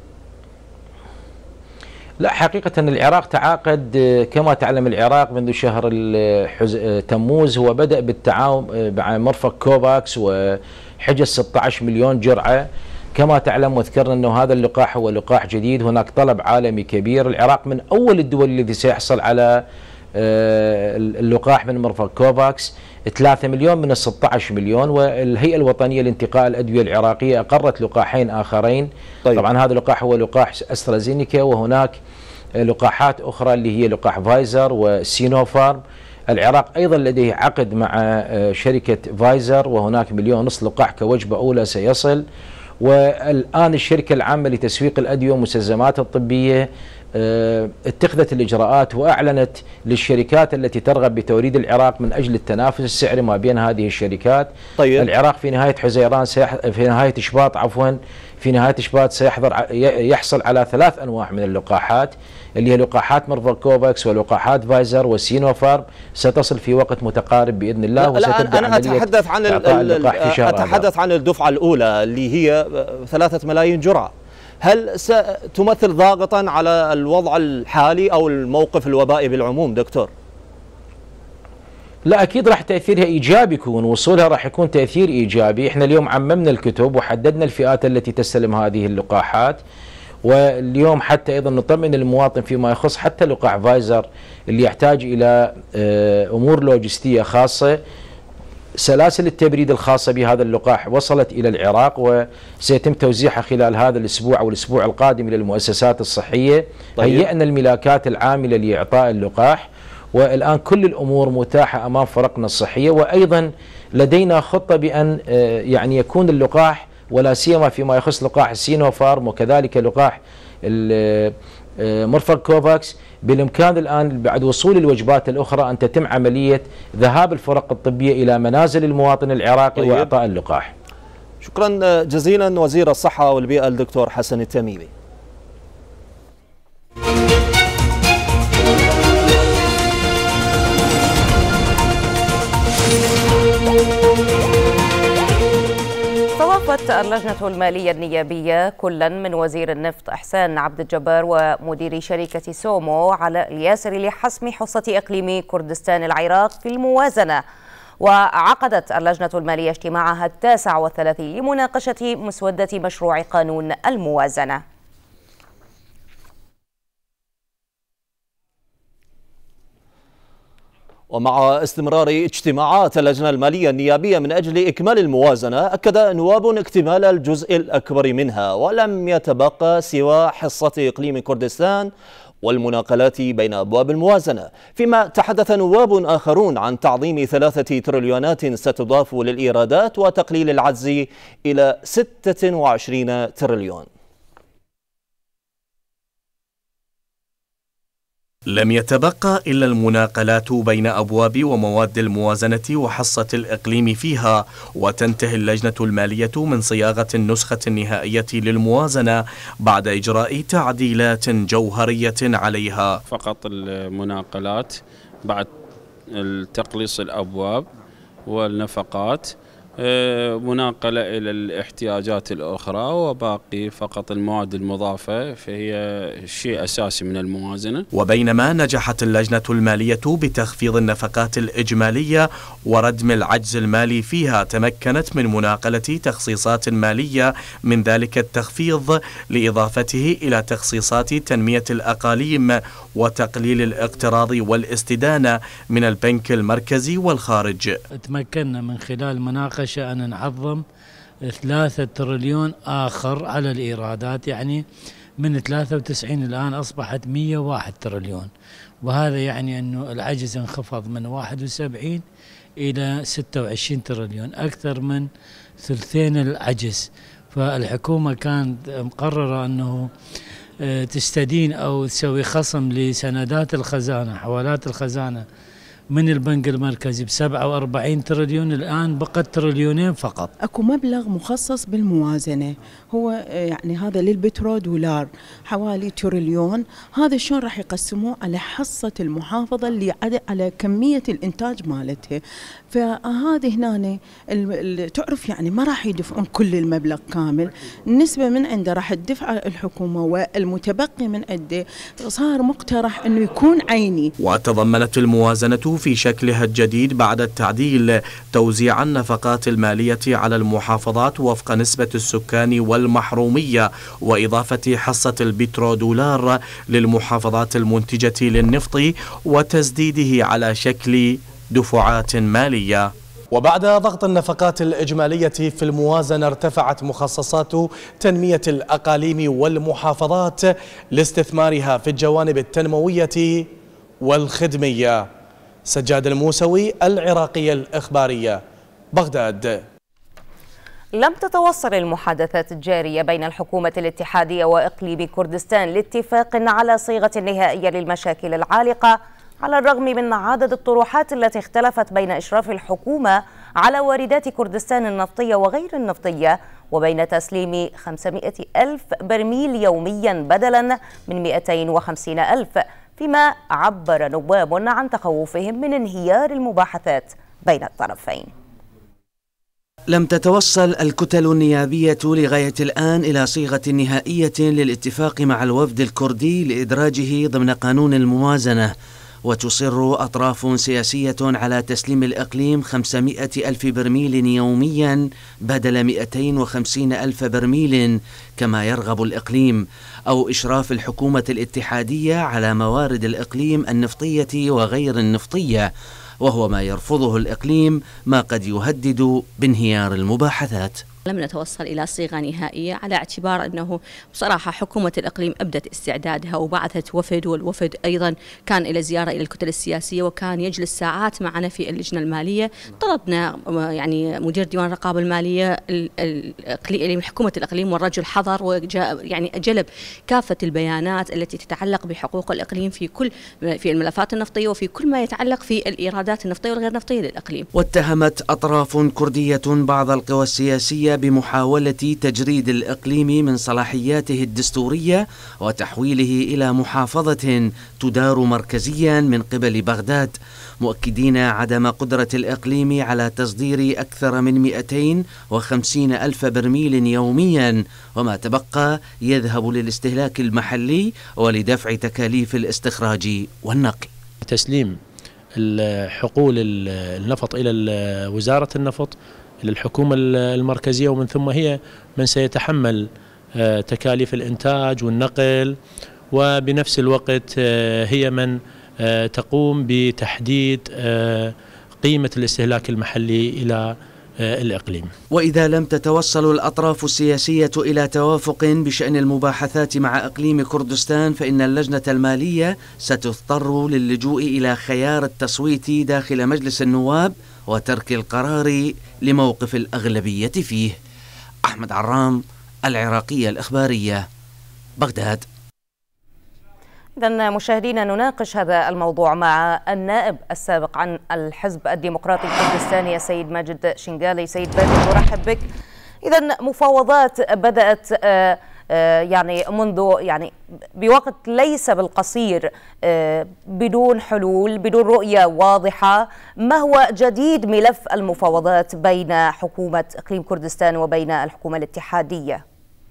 لا، حقيقة العراق تعاقد كما تعلم العراق منذ شهر تموز، هو بدأ بالتعاون مع مرفق كوفاكس وحجز 16 مليون جرعة. كما تعلم وذكرنا أنه هذا اللقاح هو لقاح جديد، هناك طلب عالمي كبير. العراق من أول الدول التي سيحصل على اللقاح من مرفق كوفاكس، 3 مليون من 16 مليون. والهيئة الوطنية لانتقاء الأدوية العراقية أقرت لقاحين آخرين. طيب. طبعا هذا اللقاح هو لقاح أسترازينيكا، وهناك لقاحات أخرى اللي هي لقاح فايزر وسينوفارم. العراق أيضا لديه عقد مع شركة فايزر، وهناك 1.5 مليون لقاح كوجبة أولى سيصل. والآن الشركة العامة لتسويق الأدوية والمستلزمات الطبية اتخذت الإجراءات وأعلنت للشركات التي ترغب بتوريد العراق من أجل التنافس السعري ما بين هذه الشركات. طيب. العراق في نهاية حزيران في نهاية شباط في نهاية شباط يحصل على 3 أنواع من اللقاحات، اللي هي لقاحات ميرفر كوفاكس ولقاحات فايزر وسينوفارم، ستصل في وقت متقارب بإذن الله. وستبدأ أنا أتحدث عن الدفعة الأولى اللي هي 3 ملايين جرعة. هل ستمثل ضاغطا على الوضع الحالي أو الموقف الوبائي بالعموم دكتور؟ لا أكيد راح تأثيرها إيجابي يكون، وصولها راح يكون تأثير إيجابي. إحنا اليوم عممنا الكتب وحددنا الفئات التي تستلم هذه اللقاحات، واليوم حتى أيضا نطمئن المواطن فيما يخص حتى لقاح فايزر اللي يحتاج إلى أمور لوجستية خاصة. سلاسل التبريد الخاصة بهذا اللقاح وصلت إلى العراق وسيتم توزيعها خلال هذا الأسبوع أو الأسبوع القادم إلى المؤسسات الصحية. طيب. هيئنا الملاكات العاملة لإعطاء اللقاح، والآن كل الأمور متاحة أمام فرقنا الصحية، وأيضا لدينا خطة بأن يعني يكون اللقاح ولا سيما فيما يخص لقاح السينوفارم وكذلك لقاح ميرفر كوفاكس، بالإمكان الآن بعد وصول الوجبات الأخرى أن تتم عملية ذهاب الفرق الطبية إلى منازل المواطن العراقي. طيب. وإعطاء اللقاح. شكرا جزيلا وزير الصحة والبيئة الدكتور حسن التميمي. استضافت اللجنة المالية النيابية كلا من وزير النفط إحسان عبد الجبار ومدير شركة سومو على الياسر لحسم حصة إقليم كردستان العراق في الموازنة. وعقدت اللجنة المالية اجتماعها 39 لمناقشة مسودة مشروع قانون الموازنة. ومع استمرار اجتماعات اللجنة المالية النيابية من أجل إكمال الموازنة، أكد نواب اكتمال الجزء الأكبر منها، ولم يتبقى سوى حصة إقليم كردستان والمناقلات بين أبواب الموازنة، فيما تحدث نواب آخرون عن تعظيم 3 تريليونات ستضاف للإيرادات وتقليل العجز إلى 26 تريليون. لم يتبقى إلا المناقلات بين أبواب ومواد الموازنة وحصة الإقليم فيها، وتنتهي اللجنة المالية من صياغة النسخة النهائية للموازنة بعد إجراء تعديلات جوهرية عليها. فقط المناقلات بعد تقليص الأبواب والنفقات، مناقلة إلى الاحتياجات الأخرى، وباقي فقط المواد المضافة، فهي شيء أساسي من الموازنة. وبينما نجحت اللجنة المالية بتخفيض النفقات الإجمالية وردم العجز المالي فيها، تمكنت من مناقلة تخصيصات مالية من ذلك التخفيض لإضافته إلى تخصيصات تنمية الأقاليم وتقليل الاقتراض والاستدانة من البنك المركزي والخارج. تمكنا من خلال مناقشة أن نعظم 3 تريليون آخر على الإيرادات، يعني من 93 الآن أصبحت 101 تريليون، وهذا يعني أنه العجز انخفض من 71 إلى 26 تريليون، أكثر من ثلثين العجز. فالحكومة كانت مقررة أنه تستدين أو تسوي خصم لسندات الخزانة، حوالات الخزانة من البنك المركزي ب47 تريليون، الآن بقت 2 تريليون فقط. اكو مبلغ مخصص بالموازنة، هو يعني هذا للبترودولار حوالي 2 تريليون. هذا شلون راح يقسموه على حصة المحافظة اللي على كمية الإنتاج مالتها. فهذه هنا تعرف يعني ما راح يدفعون كل المبلغ كامل، النسبة من عنده راح تدفع الحكومة، والمتبقي من عنده صار مقترح أنه يكون عيني. وتضمنت الموازنة في شكلها الجديد بعد التعديل توزيع النفقات المالية على المحافظات وفق نسبة السكان والمحرومية، وإضافة حصة البترودولار للمحافظات المنتجة للنفط وتسديده على شكل دفعات مالية. وبعد ضغط النفقات الإجمالية في الموازنة، ارتفعت مخصصات تنمية الأقاليم والمحافظات لاستثمارها في الجوانب التنموية والخدمية. سجاد الموسوي، العراقية الإخبارية، بغداد. لم تتوصل المحادثات الجارية بين الحكومة الاتحادية وإقليم كردستان لاتفاق على صيغة نهائية للمشاكل العالقة، على الرغم من عدد الطروحات التي اختلفت بين إشراف الحكومة على واردات كردستان النفطية وغير النفطية، وبين تسليم 500 ألف برميل يوميا بدلا من 250 ألف، فيما عبر نواب عن تخوفهم من انهيار المباحثات بين الطرفين. لم تتوصل الكتل النيابية لغاية الآن إلى صيغة نهائية للاتفاق مع الوفد الكردي لإدراجه ضمن قانون الموازنة، وتصر أطراف سياسية على تسليم الإقليم 500 ألف برميل يوميا بدل 250 ألف برميل كما يرغب الإقليم، أو إشراف الحكومة الاتحادية على موارد الإقليم النفطية وغير النفطية، وهو ما يرفضه الإقليم، ما قد يهدد بانهيار المباحثات. لم نتوصل إلى صيغة نهائية على اعتبار أنه بصراحة حكومة الإقليم أبدت استعدادها وبعثت وفد، والوفد أيضا كان إلى زيارة إلى الكتل السياسية وكان يجلس ساعات معنا في اللجنة المالية. طلبنا يعني مدير ديوان الرقابة المالية حكومة الإقليم، والرجل حضر وجاء يعني جلب كافة البيانات التي تتعلق بحقوق الإقليم في الملفات النفطية وفي كل ما يتعلق في الإيرادات النفطية والغير نفطية للإقليم. واتهمت أطراف كردية بعض القوى السياسية بمحاولة تجريد الإقليم من صلاحياته الدستورية وتحويله إلى محافظة تدار مركزيا من قبل بغداد، مؤكدين عدم قدرة الإقليم على تصدير أكثر من 250 ألف برميل يوميا، وما تبقى يذهب للاستهلاك المحلي ولدفع تكاليف الاستخراج والنقل. تسليم حقول النفط إلى وزارة النفط للحكومة المركزية، ومن ثم هي من سيتحمل تكاليف الإنتاج والنقل، وبنفس الوقت هي من تقوم بتحديد قيمة الاستهلاك المحلي إلى الإقليم. وإذا لم تتوصل الأطراف السياسية إلى توافق بشأن المباحثات مع إقليم كردستان، فإن اللجنة المالية ستضطر للجوء إلى خيار التصويت داخل مجلس النواب وترك القرار لموقف الأغلبية فيه. أحمد عرام، العراقية الإخبارية، بغداد. إذن مشاهدينا نناقش هذا الموضوع مع النائب السابق عن الحزب الديمقراطي الكردستاني السيد ماجد شنقالي. سيد ماجد، أرحب بك. إذن مفاوضات بدأت يعني منذ بوقت ليس بالقصير، بدون حلول، بدون رؤية واضحة. ما هو جديد ملف المفاوضات بين حكومة إقليم كردستان وبين الحكومة الاتحادية؟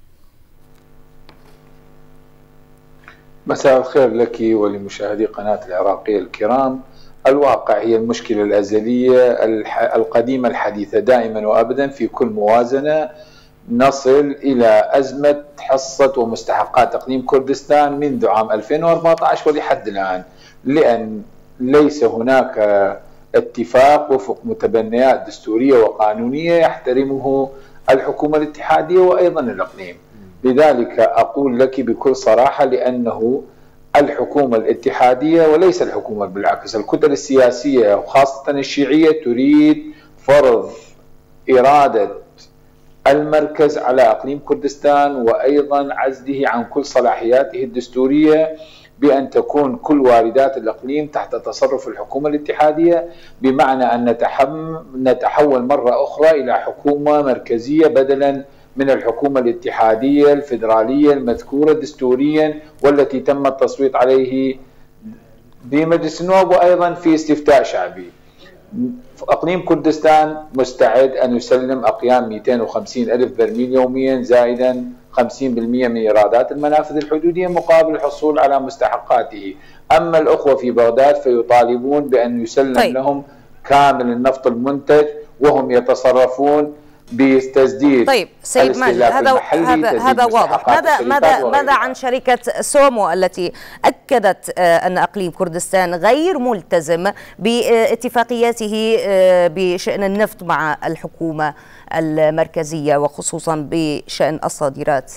مساء الخير لك ولمشاهدي قناة العراقية الكرام. الواقع هي المشكلة الأزلية القديمة الحديثة، دائما وأبدا في كل موازنة نصل إلى أزمة حصة ومستحقات إقليم كردستان منذ عام 2014 ولحد الآن، لأن ليس هناك اتفاق وفق متبنيات دستورية وقانونية يحترمه الحكومة الاتحادية وأيضا الإقليم. لذلك أقول لك بكل صراحة، لأنه الحكومة الاتحادية وليس الحكومة، بالعكس الكتل السياسية وخاصة الشيعية تريد فرض إرادة المركز على إقليم كردستان وأيضا عزله عن كل صلاحياته الدستورية، بأن تكون كل واردات الإقليم تحت تصرف الحكومة الاتحادية، بمعنى أن نتحول مرة أخرى إلى حكومة مركزية بدلا من الحكومة الاتحادية الفيدرالية المذكورة دستوريا والتي تم التصويت عليه بمجلس النواب وأيضا في استفتاء شعبي. إقليم كردستان مستعد أن يسلم أقيام 250 ألف برميل يوميا زائدا 50% من إيرادات المنافذ الحدودية مقابل الحصول على مستحقاته. أما الأخوة في بغداد فيطالبون بأن يسلم لهم كامل النفط المنتج، وهم يتصرفون بتسديد سيد ماجد، هذا واضح. ماذا عن شركة سومو التي أكدت أن إقليم كردستان غير ملتزم باتفاقياته بشأن النفط مع الحكومة المركزية وخصوصا بشأن الصادرات؟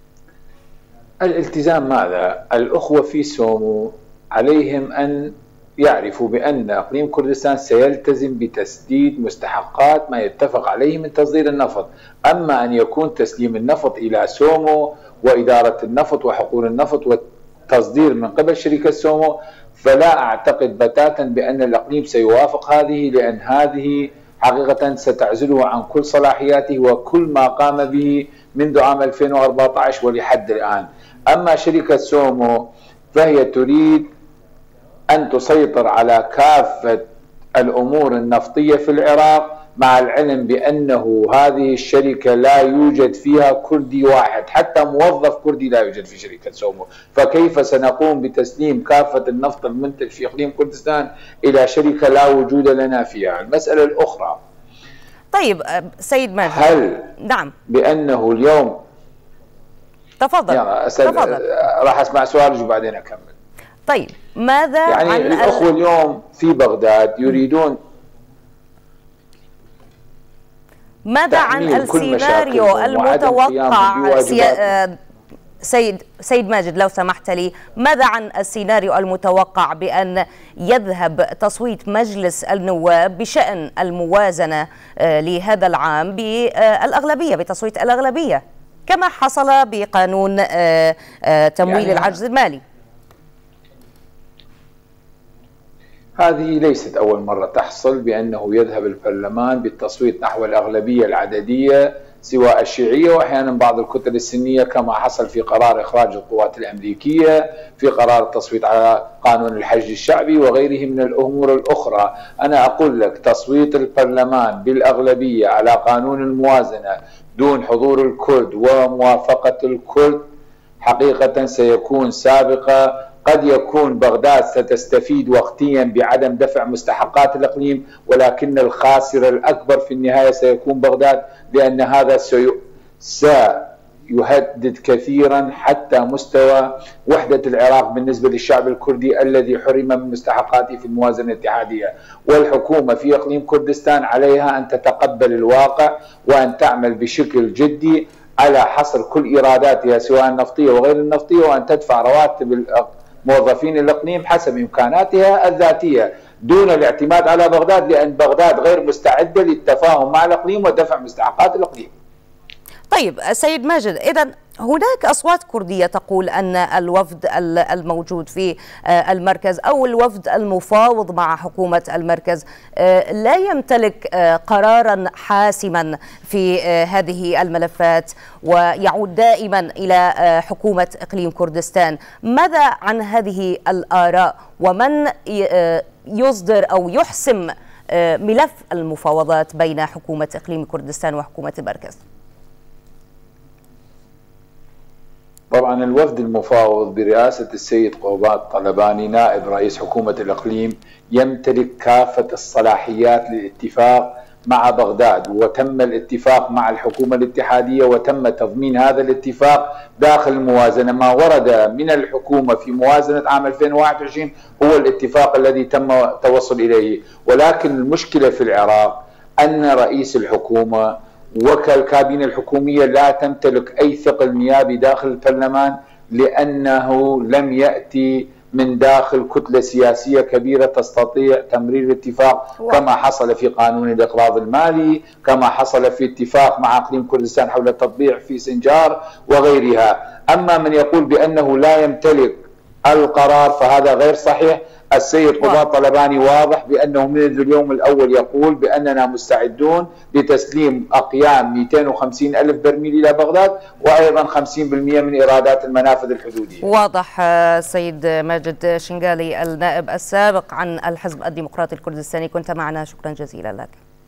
الالتزام ماذا؟ الأخوة في سومو عليهم أن يعرفوا بأن إقليم كردستان سيلتزم بتسديد مستحقات ما يتفق عليه من تصدير النفط. أما أن يكون تسليم النفط إلى سومو وإدارة النفط وحقول النفط والتصدير من قبل شركة سومو، فلا أعتقد بتاتا بأن الإقليم سيوافق هذه، لأن هذه حقيقة ستعزله عن كل صلاحياته وكل ما قام به منذ عام 2014 ولحد الآن. أما شركة سومو فهي تريد أن تسيطر على كافة الأمور النفطية في العراق، مع العلم بأنه هذه الشركة لا يوجد فيها كردي واحد، حتى موظف كردي لا يوجد في شركة سومو، فكيف سنقوم بتسليم كافة النفط المنتج في إقليم كردستان إلى شركة لا وجود لنا فيها؟ المسألة الأخرى، طيب سيد ماجد، هل نعم بأنه اليوم تفضل راح أسمع سؤالك وبعدين أكمل. طيب ماذا يعني عن الأخوة اليوم في بغداد يريدون ماذا عن السيناريو المتوقع سيد ماجد لو سمحت لي، ماذا عن السيناريو المتوقع بأن يذهب تصويت مجلس النواب بشأن الموازنة لهذا العام بالأغلبية، بتصويت الأغلبية كما حصل بقانون تمويل العجز المالي؟ هذه ليست أول مرة تحصل بأنه يذهب البرلمان بالتصويت نحو الأغلبية العددية سواء الشيعية وأحيانا بعض الكتل السنية، كما حصل في قرار إخراج القوات الأمريكية، في قرار التصويت على قانون الحشد الشعبي وغيره من الأمور الأخرى. أنا أقول لك تصويت البرلمان بالأغلبية على قانون الموازنة دون حضور الكرد وموافقة الكرد حقيقة سيكون سابقة. قد يكون بغداد ستستفيد وقتيا بعدم دفع مستحقات الإقليم، ولكن الخاسر الأكبر في النهاية سيكون بغداد، لأن هذا سيهدد كثيرا حتى مستوى وحدة العراق بالنسبة للشعب الكردي الذي حرم من مستحقاته في الموازنة الاتحادية. والحكومة في إقليم كردستان عليها أن تتقبل الواقع وأن تعمل بشكل جدي على حصر كل إيراداتها سواء النفطية وغير النفطية، وأن تدفع رواتب موظفين الإقليم حسب إمكاناتها الذاتية دون الاعتماد على بغداد، لأن بغداد غير مستعدة للتفاهم مع الإقليم ودفع مستحقات الإقليم. طيب سيد ماجد، إذن هناك أصوات كردية تقول أن الوفد الموجود في المركز أو الوفد المفاوض مع حكومة المركز لا يمتلك قرارا حاسما في هذه الملفات ويعود دائما إلى حكومة إقليم كردستان. ماذا عن هذه الآراء ومن يصدر أو يحسم ملف المفاوضات بين حكومة إقليم كردستان وحكومة المركز؟ طبعا الوفد المفاوض برئاسة السيد قوبات طلباني نائب رئيس حكومة الإقليم يمتلك كافة الصلاحيات للاتفاق مع بغداد، وتم الاتفاق مع الحكومة الاتحادية وتم تضمين هذا الاتفاق داخل الموازنة. ما ورد من الحكومة في موازنة عام 2021 هو الاتفاق الذي تم التوصل إليه، ولكن المشكلة في العراق أن رئيس الحكومة وكالكابينة الحكومية لا تمتلك أي ثقل نيابي داخل البرلمان، لأنه لم يأتي من داخل كتلة سياسية كبيرة تستطيع تمرير الاتفاق كما حصل في قانون الإقراض المالي، كما حصل في اتفاق مع إقليم كردستان حول التطبيع في سنجار وغيرها. أما من يقول بأنه لا يمتلك القرار فهذا غير صحيح. السيد قوبات طلباني واضح بأنه منذ اليوم الأول يقول بأننا مستعدون لتسليم أقيام 250 ألف برميل إلى بغداد وأيضا 50% من إيرادات المنافذ الحدودية. واضح. سيد ماجد شنقالي النائب السابق عن الحزب الديمقراطي الكردستاني، كنت معنا، شكرا جزيلا لك.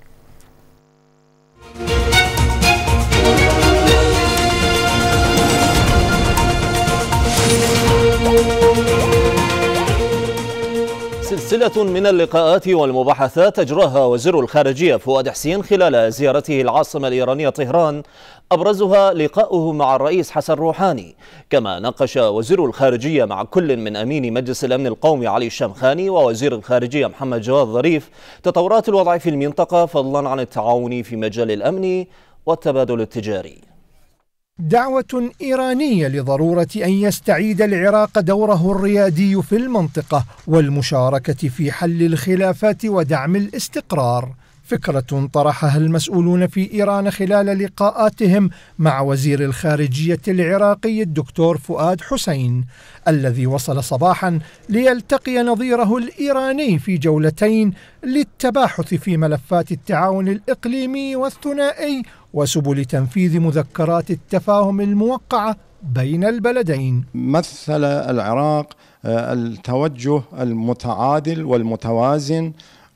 سلسلة من اللقاءات والمباحثات أجراها وزير الخارجية فؤاد حسين خلال زيارته العاصمة الإيرانية طهران، أبرزها لقاؤه مع الرئيس حسن روحاني. كما ناقش وزير الخارجية مع كل من أمين مجلس الأمن القومي علي الشمخاني ووزير الخارجية محمد جواد ظريف تطورات الوضع في المنطقة، فضلا عن التعاون في مجال الأمن والتبادل التجاري. دعوة إيرانية لضرورة أن يستعيد العراق دوره الريادي في المنطقة والمشاركة في حل الخلافات ودعم الاستقرار، فكرة طرحها المسؤولون في إيران خلال لقاءاتهم مع وزير الخارجية العراقي الدكتور فؤاد حسين، الذي وصل صباحا ليلتقي نظيره الإيراني في جولتين للتباحث في ملفات التعاون الإقليمي والثنائي وسبل تنفيذ مذكرات التفاهم الموقعة بين البلدين. مثل العراق التوجه المتعادل والمتوازن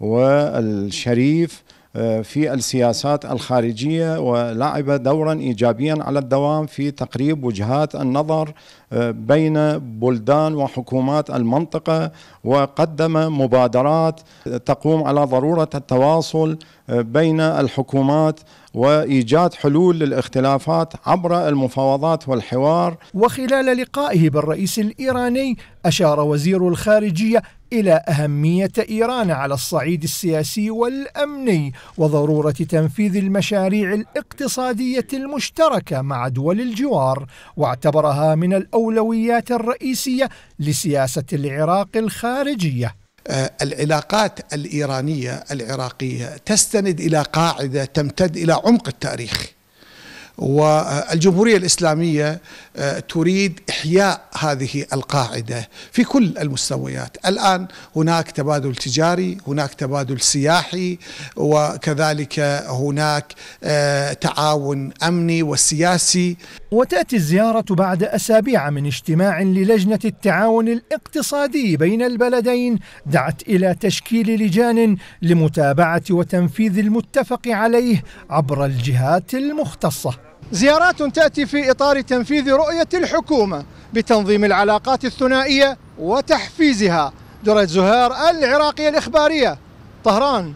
والشريف في السياسات الخارجية، ولعب دورا إيجابيا على الدوام في تقريب وجهات النظر بين بلدان وحكومات المنطقة، وقدم مبادرات تقوم على ضرورة التواصل بين الحكومات وإيجاد حلول للاختلافات عبر المفاوضات والحوار. وخلال لقائه بالرئيس الإيراني أشار وزير الخارجية إلى أهمية إيران على الصعيد السياسي والأمني وضرورة تنفيذ المشاريع الاقتصادية المشتركة مع دول الجوار، واعتبرها من الأولويات الرئيسية لسياسة العراق الخارجية. العلاقات الإيرانية العراقية تستند إلى قاعدة تمتد إلى عمق التاريخ، والجمهورية الإسلامية تريد إحياء هذه القاعدة في كل المستويات. الآن هناك تبادل تجاري، هناك تبادل سياحي، وكذلك هناك تعاون أمني وسياسي. وتأتي الزيارة بعد أسابيع من اجتماع للجنة التعاون الاقتصادي بين البلدين دعت إلى تشكيل لجان لمتابعة وتنفيذ المتفق عليه عبر الجهات المختصة. زيارات تأتي في إطار تنفيذ رؤية الحكومة بتنظيم العلاقات الثنائية وتحفيزها. درة زهير، العراقية الإخبارية، طهران.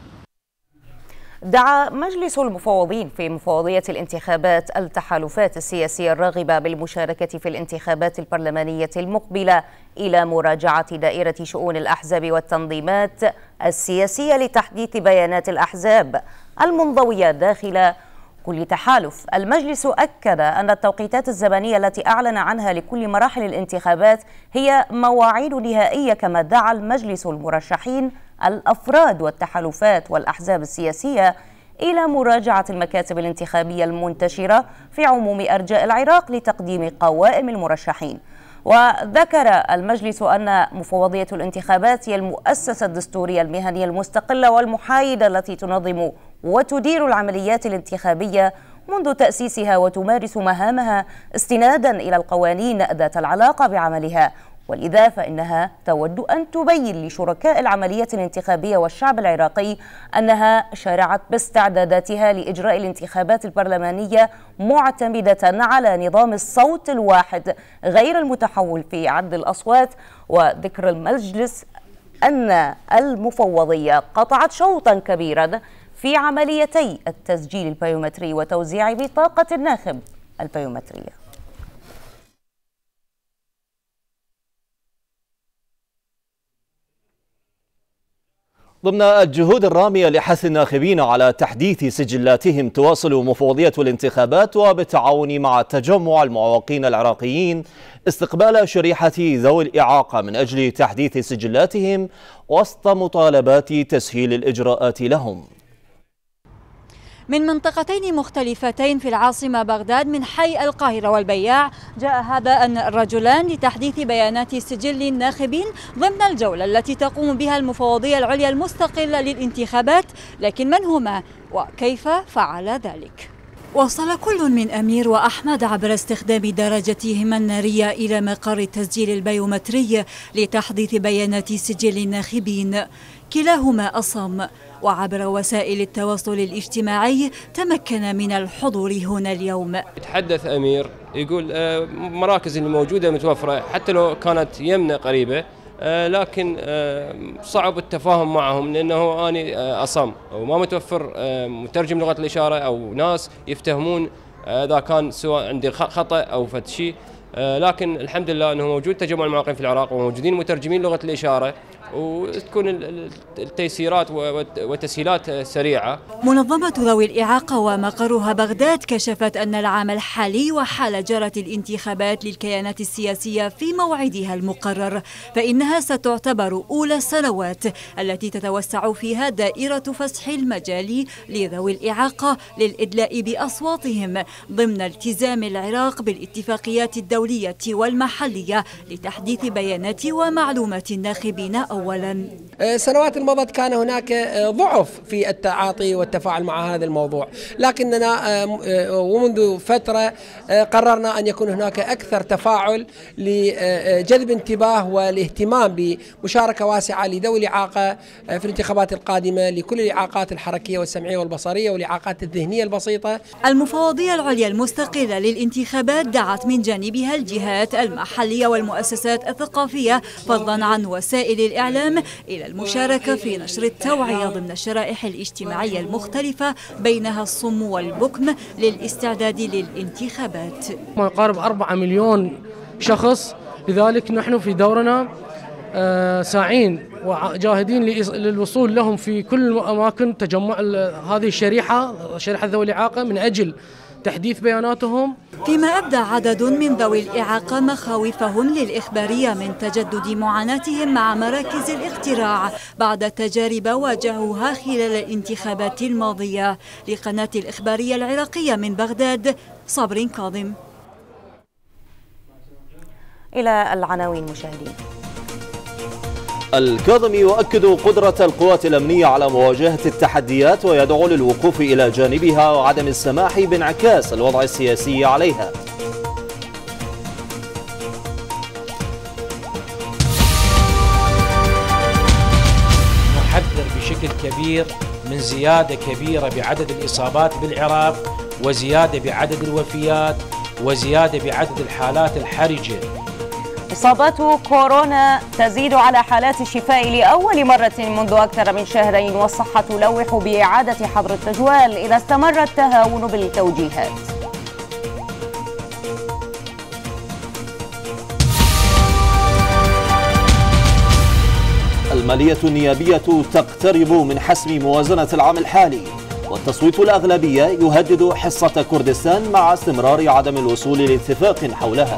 دعا مجلس المفوضين في مفوضية الانتخابات التحالفات السياسية الراغبة بالمشاركة في الانتخابات البرلمانية المقبلة إلى مراجعة دائرة شؤون الأحزاب والتنظيمات السياسية لتحديث بيانات الأحزاب المنضوية داخل كل تحالف. المجلس أكد أن التوقيتات الزمنية التي أعلن عنها لكل مراحل الانتخابات هي مواعيد نهائية، كما دعا المجلس المرشحين الأفراد والتحالفات والأحزاب السياسية إلى مراجعة المكاتب الانتخابية المنتشرة في عموم أرجاء العراق لتقديم قوائم المرشحين. وذكر المجلس أن مفوضية الانتخابات هي المؤسسة الدستورية المهنية المستقلة والمحايدة التي تنظم وتدير العمليات الانتخابية منذ تأسيسها وتمارس مهامها استنادا إلى القوانين ذات العلاقة بعملها، ولذا فإنها تود أن تبين لشركاء العملية الانتخابية والشعب العراقي أنها شرعت باستعداداتها لإجراء الانتخابات البرلمانية معتمدة على نظام الصوت الواحد غير المتحول في عد الأصوات. وذكر المجلس أن المفوضية قطعت شوطا كبيرا في عمليتي التسجيل البيومتري وتوزيع بطاقة الناخب البيومترية. ضمن الجهود الرامية لحث الناخبين على تحديث سجلاتهم، تواصل مفوضية الانتخابات وبالتعاون مع تجمع المعوقين العراقيين استقبال شريحة ذوي الإعاقة من أجل تحديث سجلاتهم وسط مطالبات تسهيل الإجراءات لهم. من منطقتين مختلفتين في العاصمة بغداد، من حي القاهرة والبياع، جاء هذا الرجلان لتحديث بيانات سجل الناخبين ضمن الجولة التي تقوم بها المفوضية العليا المستقلة للانتخابات. لكن من هما وكيف فعل ذلك؟ وصل كل من أمير وأحمد عبر استخدام دراجتهما النارية إلى مقر التسجيل البيومتري لتحديث بيانات سجل الناخبين. كلاهما أصم، وعبر وسائل التواصل الاجتماعي تمكن من الحضور هنا اليوم. يتحدث أمير يقول مراكز اللي موجودة متوفرة حتى لو كانت يمنا قريبة، لكن صعب التفاهم معهم لأنه أنا أصم وما متوفر مترجم لغة الإشارة أو ناس يفتهمون إذا كان سواء عندي خطأ أو فتشي. لكن الحمد لله أنه موجود تجمع المعاقين في العراق وموجودين مترجمين لغة الإشارة وتكون التيسيرات والتسهيلات سريعة. منظمة ذوي الإعاقة ومقرها بغداد كشفت أن العام الحالي وحال جرت الانتخابات للكيانات السياسية في موعدها المقرر فإنها ستعتبر أولى السنوات التي تتوسع فيها دائرة فسح المجال لذوي الإعاقة للإدلاء بأصواتهم ضمن التزام العراق بالاتفاقيات الدولية والمحلية لتحديث بيانات ومعلومات الناخبين أولاً. السنوات المضت كان هناك ضعف في التعاطي والتفاعل مع هذا الموضوع، لكننا ومنذ فترة قررنا أن يكون هناك أكثر تفاعل لجذب انتباه والاهتمام بمشاركة واسعة لذوي الإعاقة في الانتخابات القادمة لكل الإعاقات الحركية والسمعية والبصرية والإعاقات الذهنية البسيطة. المفوضية العليا المستقلة للانتخابات دعت من جانبها الجهات المحلية والمؤسسات الثقافية فضلا عن وسائل الإعلام إلى المشاركة في نشر التوعية ضمن الشرائح الاجتماعية المختلفة بينها الصم والبكم للاستعداد للانتخابات. ما يقارب 4 مليون شخص، لذلك نحن في دورنا ساعين وجاهدين للوصول لهم في كل أماكن تجمع هذه الشريحة ذوي الإعاقة من أجل تحديث بياناتهم. فيما أبدى عدد من ذوي الإعاقة مخاوفهم للإخبارية من تجدد معاناتهم مع مراكز الاقتراع بعد تجارب واجهوها خلال الانتخابات الماضية. لقناة الإخبارية العراقية من بغداد، صابرين كاظم. إلى العناوين مشاهدين. الكاظمي يؤكد قدرة القوات الأمنية على مواجهة التحديات ويدعو للوقوف إلى جانبها وعدم السماح بانعكاس الوضع السياسي عليها. نحذر بشكل كبير من زيادة كبيرة بعدد الإصابات بالعراق وزيادة بعدد الوفيات وزيادة بعدد الحالات الحرجة. إصابات كورونا تزيد على حالات الشفاء لأول مرة منذ أكثر من شهرين، والصحة تلوح بإعادة حظر التجوال إذا استمر التهاون بالتوجيهات. المالية النيابية تقترب من حسم موازنة العام الحالي، والتصويت الأغلبية يهدد حصة كردستان مع استمرار عدم الوصول لاتفاق حولها.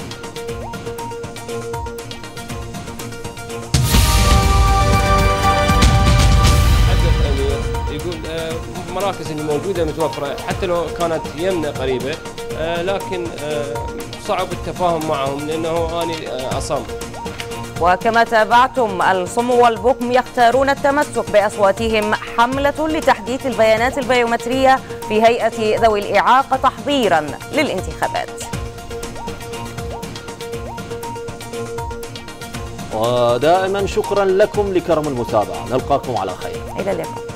المراكز الموجودة متوفرة حتى لو كانت يمنا قريبة، لكن صعب التفاهم معهم لأنه أنا أصم. وكما تابعتم، الصم والبكم يختارون التمسك بأصواتهم حملة لتحديث البيانات البيومترية في هيئة ذوي الإعاقة تحضيرا للانتخابات. ودائما شكرا لكم لكرم المتابعة، نلقاكم على خير. إلى اللقاء.